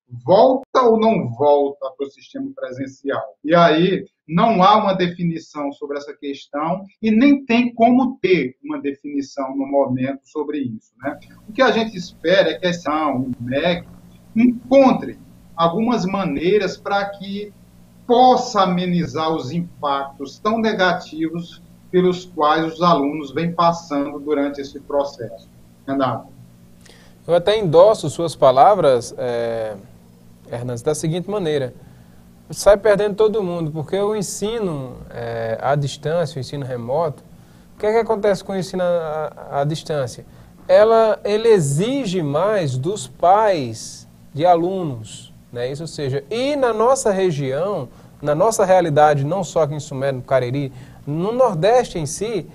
volta ou não volta para o sistema presencial? E aí não há uma definição sobre essa questão e nem tem como ter uma definição no momento sobre isso, né? O que a gente espera é que a o M E C encontre algumas maneiras para que possa amenizar os impactos tão negativos pelos quais os alunos vêm passando durante esse processo. Renato. Eu até endosso suas palavras, é, Hernandes, da seguinte maneira. Sai perdendo todo mundo, porque o ensino é, à distância, o ensino remoto, o que é que acontece com o ensino à, à distância? Ela, ele exige mais dos pais de alunos, né? Isso, ou seja, e na nossa região, na nossa realidade, não só aqui em Sumé, no Cariri, no Nordeste em si,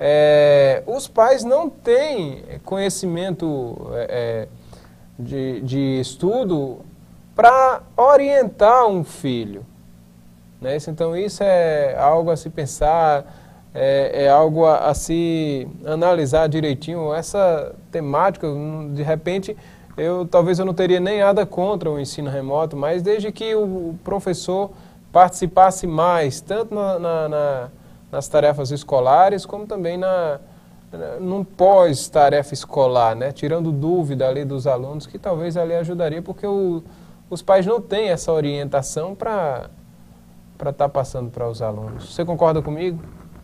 é, os pais não têm conhecimento é, de, de estudo para orientar um filho. Né? Então isso é algo a se pensar, é, é algo a, a se analisar direitinho. Essa temática, de repente, eu talvez eu não teria nem nada contra o ensino remoto, mas desde que o professor participasse mais, tanto na, na, na, nas tarefas escolares, como também na, na, num pós-tarefa escolar, né? Tirando dúvida ali dos alunos, que talvez ali ajudaria, porque o, os pais não têm essa orientação para para estar passando para os alunos. Você concorda comigo?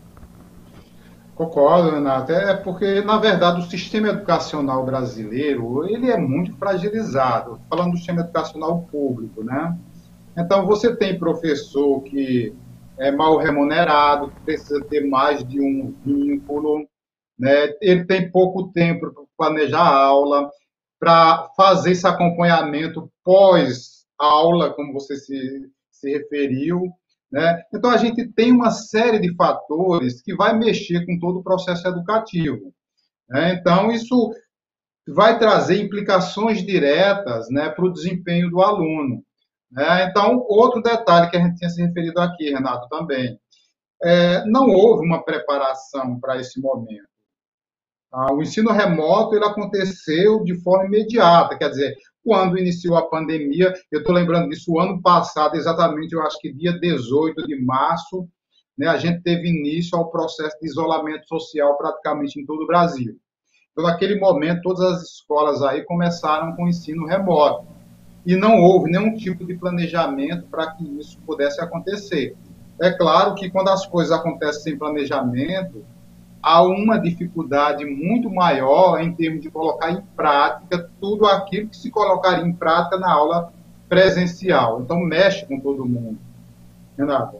Concordo, Renato. É porque, na verdade, o sistema educacional brasileiro, ele é muito fragilizado. Falando do sistema educacional público, né? Então, você tem professor que é mal remunerado, que precisa ter mais de um vínculo, né? Ele tem pouco tempo para planejar a aula, para fazer esse acompanhamento pós-aula, como você se, se referiu, né? Então, a gente tem uma série de fatores que vai mexer com todo o processo educativo, né? Então, isso vai trazer implicações diretas, né, para o desempenho do aluno. É, então, outro detalhe que a gente tinha se referido aqui, Renato, também, é, não houve uma preparação para esse momento. Ah, o ensino remoto ele aconteceu de forma imediata, quer dizer, quando iniciou a pandemia, eu estou lembrando disso, o ano passado, exatamente, eu acho que dia dezoito de março, né, a gente teve início ao processo de isolamento social praticamente em todo o Brasil. Então, naquele momento, todas as escolas aí começaram com o ensino remoto. E não houve nenhum tipo de planejamento para que isso pudesse acontecer. É claro que quando as coisas acontecem sem planejamento, há uma dificuldade muito maior em termos de colocar em prática tudo aquilo que se colocaria em prática na aula presencial. Então, mexe com todo mundo. Renato?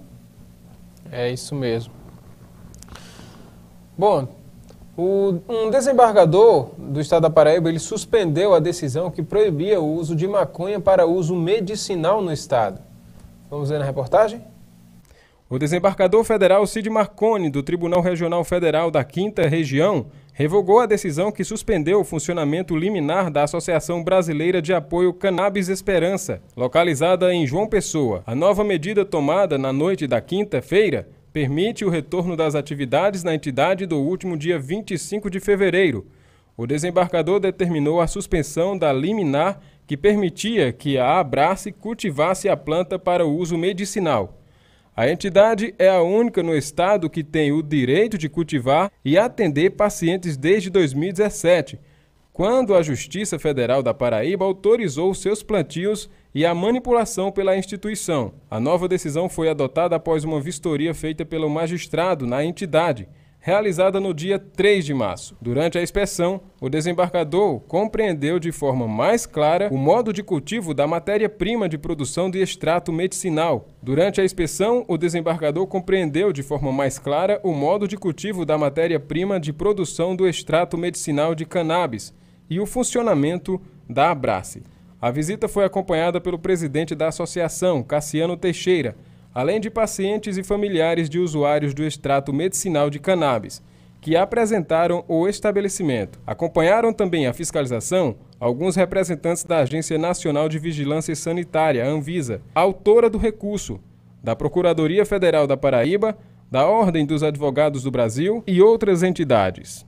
É isso mesmo. Bom, O, um desembargador do estado da Paraíba, ele suspendeu a decisão que proibia o uso de maconha para uso medicinal no estado. Vamos ver na reportagem? O desembargador federal Cid Marconi, do Tribunal Regional Federal da quinta Região, revogou a decisão que suspendeu o funcionamento liminar da Associação Brasileira de Apoio Cannabis Esperança, localizada em João Pessoa. A nova medida tomada na noite da quinta-feira permite o retorno das atividades na entidade do último dia vinte e cinco de fevereiro. O desembargador determinou a suspensão da liminar que permitia que a Abrace cultivasse a planta para o uso medicinal. A entidade é a única no estado que tem o direito de cultivar e atender pacientes desde dois mil e dezessete, quando a Justiça Federal da Paraíba autorizou seus plantios e a manipulação pela instituição. A nova decisão foi adotada após uma vistoria feita pelo magistrado na entidade, realizada no dia três de março. Durante a inspeção, o desembargador compreendeu de forma mais clara o modo de cultivo da matéria-prima de produção de extrato medicinal. Durante a inspeção, o desembargador compreendeu de forma mais clara o modo de cultivo da matéria-prima de produção do extrato medicinal de cannabis e o funcionamento da Abrace. A visita foi acompanhada pelo presidente da associação, Cassiano Teixeira, além de pacientes e familiares de usuários do extrato medicinal de cannabis, que apresentaram o estabelecimento. Acompanharam também a fiscalização alguns representantes da Agência Nacional de Vigilância Sanitária, Anvisa, autora do recurso, da Procuradoria Federal da Paraíba, da Ordem dos Advogados do Brasil e outras entidades.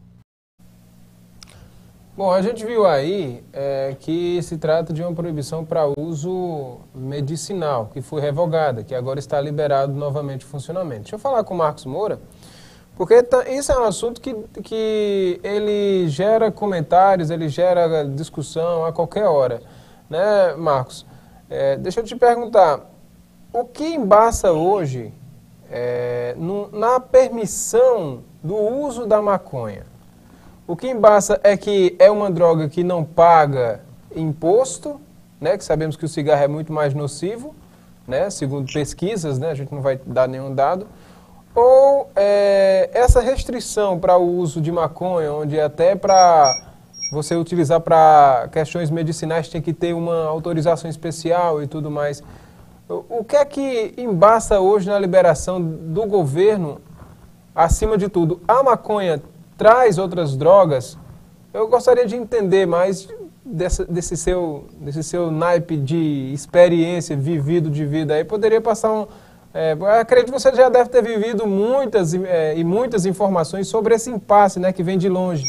Bom, a gente viu aí é, que se trata de uma proibição para uso medicinal, que foi revogada, que agora está liberado novamente o funcionamento. Deixa eu falar com o Marcos Moura, porque tá, isso é um assunto que, que ele gera comentários, ele gera discussão a qualquer hora. Né, Marcos? É, deixa eu te perguntar, o que embaça hoje é, no, na permissão do uso da maconha? O que embaça é que é uma droga que não paga imposto, né, que sabemos que o cigarro é muito mais nocivo, né, segundo pesquisas, né, a gente não vai dar nenhum dado, ou é, essa restrição para o uso de maconha, onde até para você utilizar para questões medicinais tem que ter uma autorização especial e tudo mais. O que é que embaça hoje na liberação do governo, acima de tudo? A maconha traz outras drogas? Eu gostaria de entender mais dessa, desse, seu, desse seu naipe de experiência, vivido de vida aí, poderia passar um... É, acredito que você já deve ter vivido muitas é, e muitas informações sobre esse impasse, né, que vem de longe.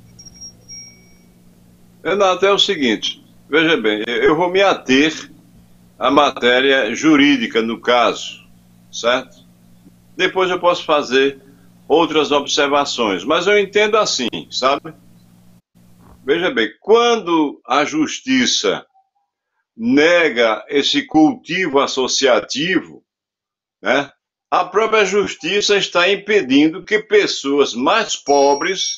Renato, é o seguinte, veja bem, eu vou me ater à matéria jurídica no caso, certo? Depois eu posso fazer outras observações, mas eu entendo assim, sabe? Veja bem, quando a justiça nega esse cultivo associativo, né, a própria justiça está impedindo que pessoas mais pobres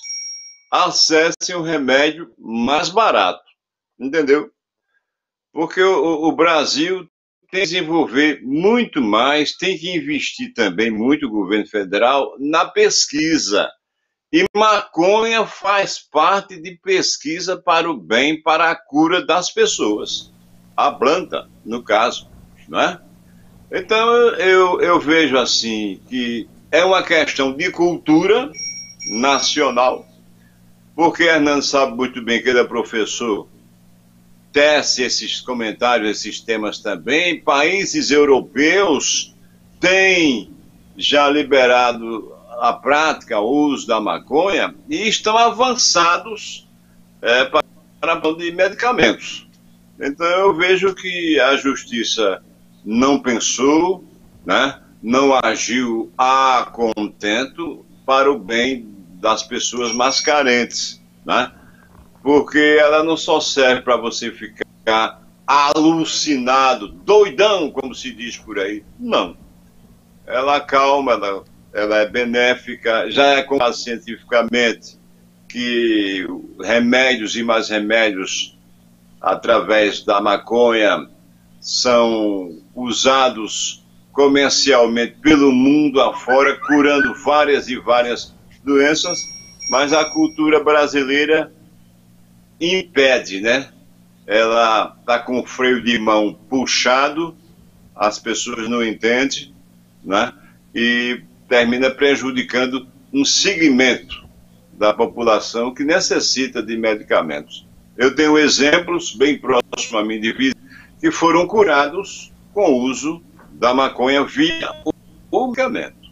acessem o remédio mais barato, entendeu? Porque o, o Brasil tem que desenvolver muito mais, tem que investir também muito o governo federal na pesquisa. E maconha faz parte de pesquisa para o bem, para a cura das pessoas. A planta, no caso, não é? Então, eu, eu vejo assim que é uma questão de cultura nacional, porque Hernando sabe muito bem que ele é professor, tece esses comentários, esses temas também. Países europeus têm já liberado a prática, o uso da maconha, e estão avançados é, para a de medicamentos. Então eu vejo que a justiça não pensou, né, não agiu a contento para o bem das pessoas mais carentes, né? Porque ela não só serve para você ficar alucinado, doidão, como se diz por aí. Não. Ela acalma, ela, ela é benéfica, já é comprovado cientificamente que remédios e mais remédios através da maconha são usados comercialmente pelo mundo afora, curando várias e várias doenças, mas a cultura brasileira impede, né? Ela está com o freio de mão puxado, as pessoas não entendem, né? E termina prejudicando um segmento da população que necessita de medicamentos. Eu tenho exemplos bem próximos a mim de vida que foram curados com o uso da maconha via o medicamento.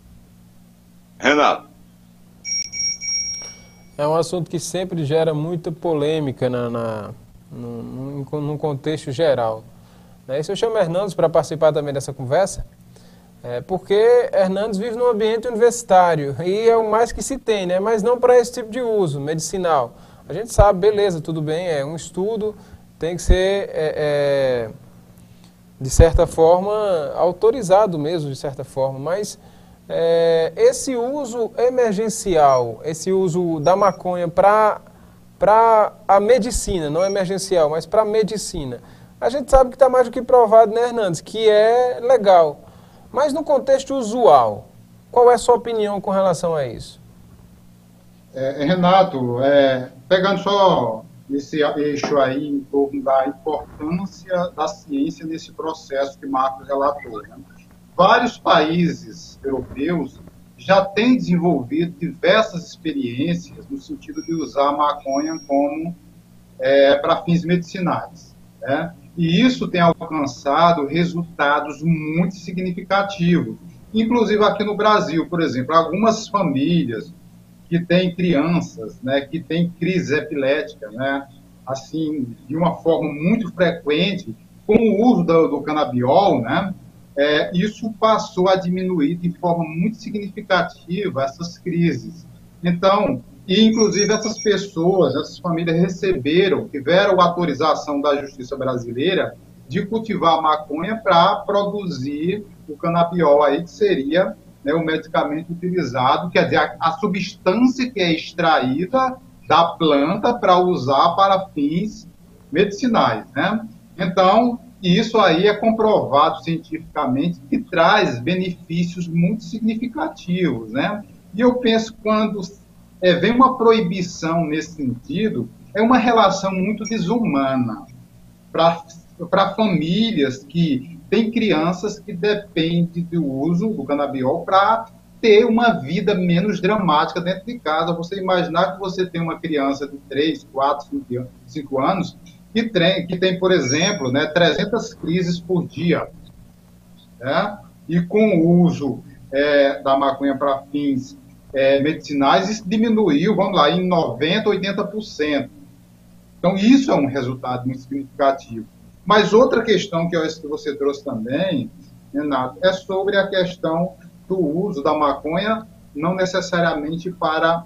Renato. É um assunto que sempre gera muita polêmica na, na, no, no, no contexto geral. Né? E se eu chamo Hernandes para participar também dessa conversa, é porque Hernandes vive num ambiente universitário e é o mais que se tem, né? Mas não para esse tipo de uso medicinal. A gente sabe, beleza, tudo bem, é um estudo, tem que ser, é, é, de certa forma, autorizado mesmo, de certa forma, mas... É, esse uso emergencial, esse uso da maconha para para a medicina, não emergencial, mas para a medicina, a gente sabe que está mais do que provado, né, Hernandes, que é legal. Mas no contexto usual, qual é a sua opinião com relação a isso? É, Renato, é, pegando só esse eixo aí em torno da importância da ciência nesse processo que Marcos relatou, né? Vários países europeus já têm desenvolvido diversas experiências no sentido de usar a maconha como é, para fins medicinais, né? E isso tem alcançado resultados muito significativos. Inclusive aqui no Brasil, por exemplo, algumas famílias que têm crianças, né, que têm crise epilética, né, assim, de uma forma muito frequente, com o uso do, do canabiol, né, É, isso passou a diminuir de forma muito significativa essas crises. Então, e inclusive essas pessoas, essas famílias receberam, tiveram autorização da Justiça Brasileira de cultivar a maconha para produzir o canabiol aí, que seria, né, o medicamento utilizado, quer dizer, a, a substância que é extraída da planta para usar para fins medicinais, né? Então, e isso aí é comprovado cientificamente que traz benefícios muito significativos, né? E eu penso que quando é, vem uma proibição nesse sentido, é uma relação muito desumana para famílias que têm crianças que dependem do uso do canabiol para ter uma vida menos dramática dentro de casa. Você imaginar que você tem uma criança de três, quatro, cinco anos que tem, que tem por exemplo, né, trezentas crises por dia, né? E com o uso é, da maconha para fins é, medicinais, isso diminuiu, vamos lá, em noventa por cento, oitenta por cento. Então, isso é um resultado muito significativo. Mas outra questão que eu acho que você trouxe também, Renato, é sobre a questão do uso da maconha, não necessariamente para,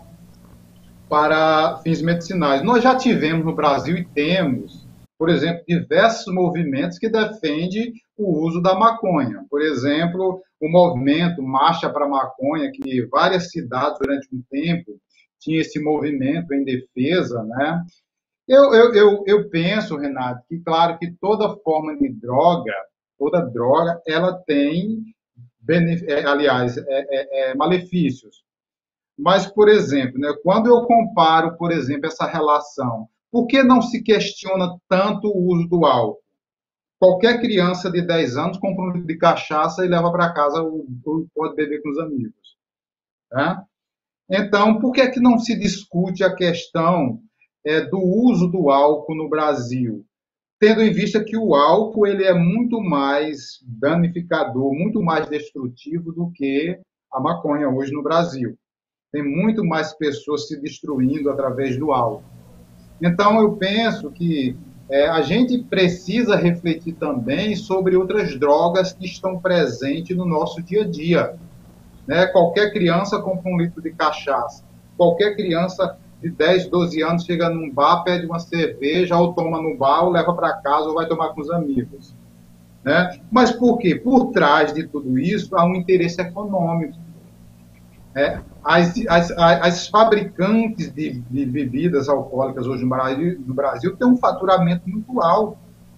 para fins medicinais. Nós já tivemos no Brasil e temos, por exemplo, diversos movimentos que defendem o uso da maconha. Por exemplo, o movimento Marcha para a Maconha, que várias cidades durante um tempo tinham esse movimento em defesa, né? Eu, eu, eu, eu penso, Renato, que claro que toda forma de droga, toda droga, ela tem, é, aliás, é, é, é, malefícios. Mas, por exemplo, né, quando eu comparo, por exemplo, essa relação, por que não se questiona tanto o uso do álcool? Qualquer criança de dez anos compra um litro de cachaça e leva para casa ou, ou pode beber com os amigos. Né? Então, por que é que não se discute a questão é, do uso do álcool no Brasil? Tendo em vista que o álcool ele é muito mais danificador, muito mais destrutivo do que a maconha hoje no Brasil. Tem muito mais pessoas se destruindo através do álcool. Então, eu penso que é, a gente precisa refletir também sobre outras drogas que estão presentes no nosso dia a dia. Né? Qualquer criança compra um litro de cachaça. Qualquer criança de dez, doze anos chega num bar, pede uma cerveja, ou toma no bar, ou leva para casa, ou vai tomar com os amigos. Né? Mas por quê? Por trás de tudo isso há um interesse econômico. É, as, as, as fabricantes de, de bebidas alcoólicas hoje no Brasil, no Brasil têm um faturamento muito alto.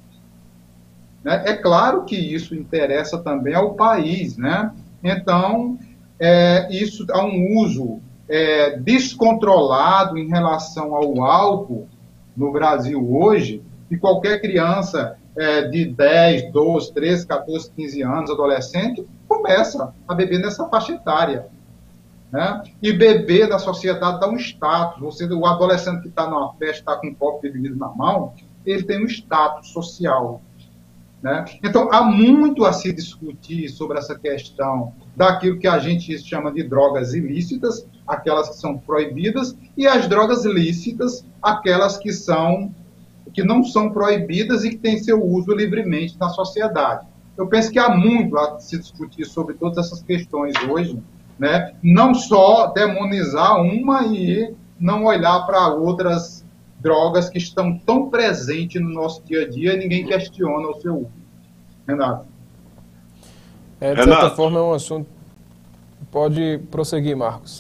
Né? É claro que isso interessa também ao país. Né? Então, é, isso há um uso é, descontrolado em relação ao álcool no Brasil hoje, e qualquer criança é, de dez, doze, treze, quatorze, quinze anos, adolescente, começa a beber nessa faixa etária. Né? E beber na sociedade dá um status. Você, o adolescente que está numa festa, está com um copo de bebida na mão, ele tem um status social. Né? Então, há muito a se discutir sobre essa questão daquilo que a gente chama de drogas ilícitas, aquelas que são proibidas, e as drogas lícitas, aquelas que, são, que não são proibidas e que têm seu uso livremente na sociedade. Eu penso que há muito a se discutir sobre todas essas questões hoje, né? Não só demonizar uma e não olhar para outras drogas que estão tão presentes no nosso dia a dia e ninguém questiona o seu uso. Renato. É, de certa Renato. forma é um assunto... Pode prosseguir, Marcos.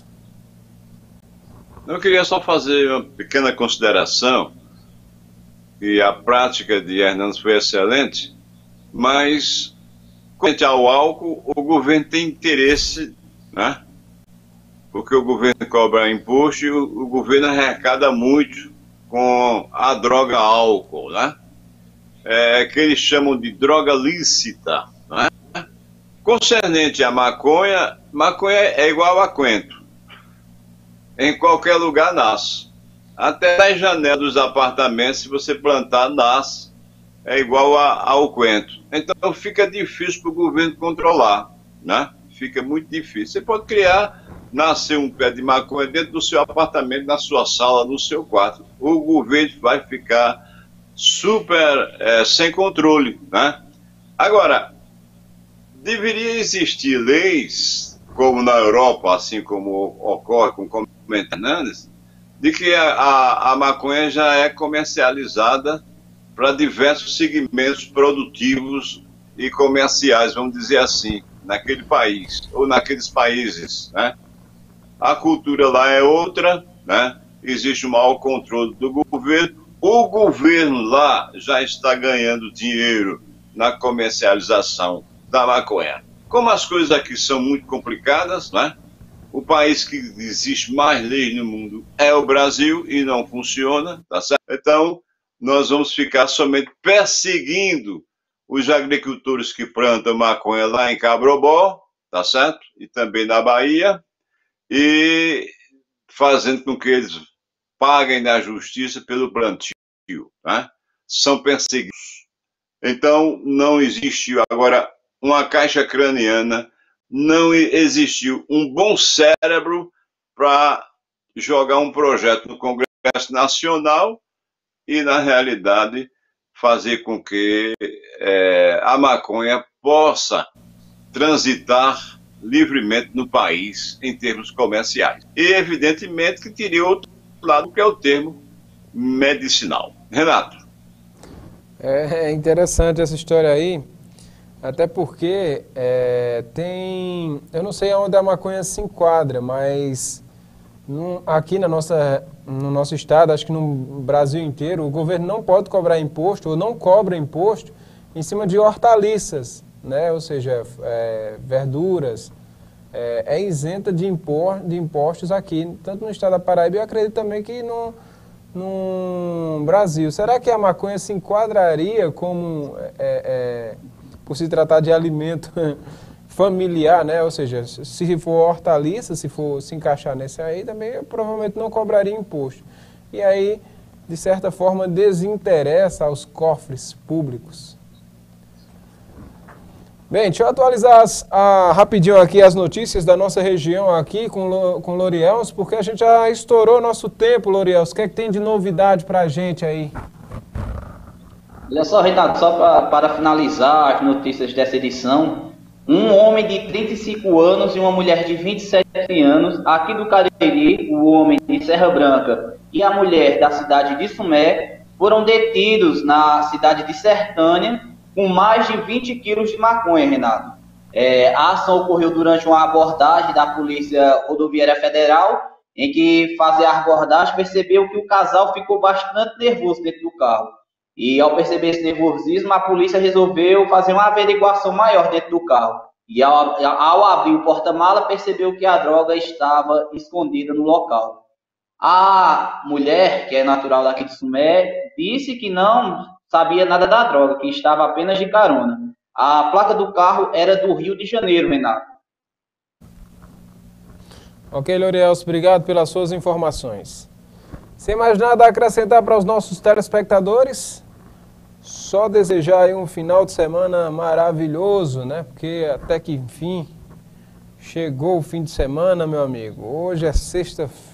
Eu queria só fazer uma pequena consideração, que a prática de Hernandes foi excelente, mas, quanto ao álcool, o governo tem interesse, né? Porque o governo cobra imposto e o, o governo arrecada muito com a droga álcool, né? É, que eles chamam de droga lícita, né? Concernente à maconha, maconha é igual a coentro. Em qualquer lugar nasce. Até nas janelas dos apartamentos, se você plantar, nasce. É igual a, ao coentro. Então fica difícil para o governo controlar, né? Fica muito difícil. Você pode criar, nascer um pé de maconha dentro do seu apartamento, na sua sala, no seu quarto. O governo vai ficar super é, sem controle, né? Agora, deveria existir leis, como na Europa, assim como ocorre com o Hernandes, de que a, a, a maconha já é comercializada para diversos segmentos produtivos e comerciais, vamos dizer assim, naquele país, ou naqueles países, né? A cultura lá é outra, né? Existe um mau controle do governo. O governo lá já está ganhando dinheiro na comercialização da maconha. Como as coisas aqui são muito complicadas, né? O país que existe mais leis no mundo é o Brasil e não funciona, tá certo? Então, nós vamos ficar somente perseguindo os agricultores que plantam maconha lá em Cabrobó, tá certo? E também na Bahia, e fazendo com que eles paguem na justiça pelo plantio, né? São perseguidos. Então, não existiu agora uma caixa craniana, não existiu um bom cérebro para jogar um projeto no Congresso Nacional e, na realidade, fazer com que é, a maconha possa transitar livremente no país em termos comerciais. E, evidentemente, que teria outro lado, que é o termo medicinal. Renato. É interessante essa história aí, até porque é, tem... Eu não sei onde a maconha se enquadra, mas no, aqui na nossa, no nosso estado, acho que no Brasil inteiro, o governo não pode cobrar imposto, ou não cobra imposto, em cima de hortaliças, né? Ou seja, é, verduras, é, é isenta de, impor, de impostos aqui, tanto no estado da Paraíba, e eu acredito também que no, no Brasil. Será que a maconha se enquadraria como, é, é, por se tratar de alimento familiar, né? Ou seja, se for hortaliça, se for se encaixar nesse aí, também eu provavelmente não cobraria imposto. E aí, de certa forma, desinteressa aos cofres públicos. Bem, deixa eu atualizar as, a, rapidinho aqui as notícias da nossa região aqui com, com Loriels, porque a gente já estourou nosso tempo, Loriels. O que é que tem de novidade para a gente aí? Olha só, Renato, só pra, para finalizar as notícias dessa edição, um homem de trinta e cinco anos e uma mulher de vinte e sete anos, aqui do Cariri, o homem de Serra Branca e a mulher da cidade de Sumé, foram detidos na cidade de Sertânia, com mais de vinte quilos de maconha, Renato. É, a ação ocorreu durante uma abordagem da Polícia Rodoviária Federal, em que, fazia a abordagem, percebeu que o casal ficou bastante nervoso dentro do carro. E, ao perceber esse nervosismo, a polícia resolveu fazer uma averiguação maior dentro do carro. E, ao, ao abrir o porta-mala, percebeu que a droga estava escondida no local. A mulher, que é natural daqui de Sumé, disse que não sabia nada da droga, que estava apenas de carona. A placa do carro era do Rio de Janeiro, Renato. Ok, Loriels, obrigado pelas suas informações. Sem mais nada a acrescentar para os nossos telespectadores, só desejar aí um final de semana maravilhoso, né? Porque até que enfim chegou o fim de semana, meu amigo. Hoje é sexta-feira.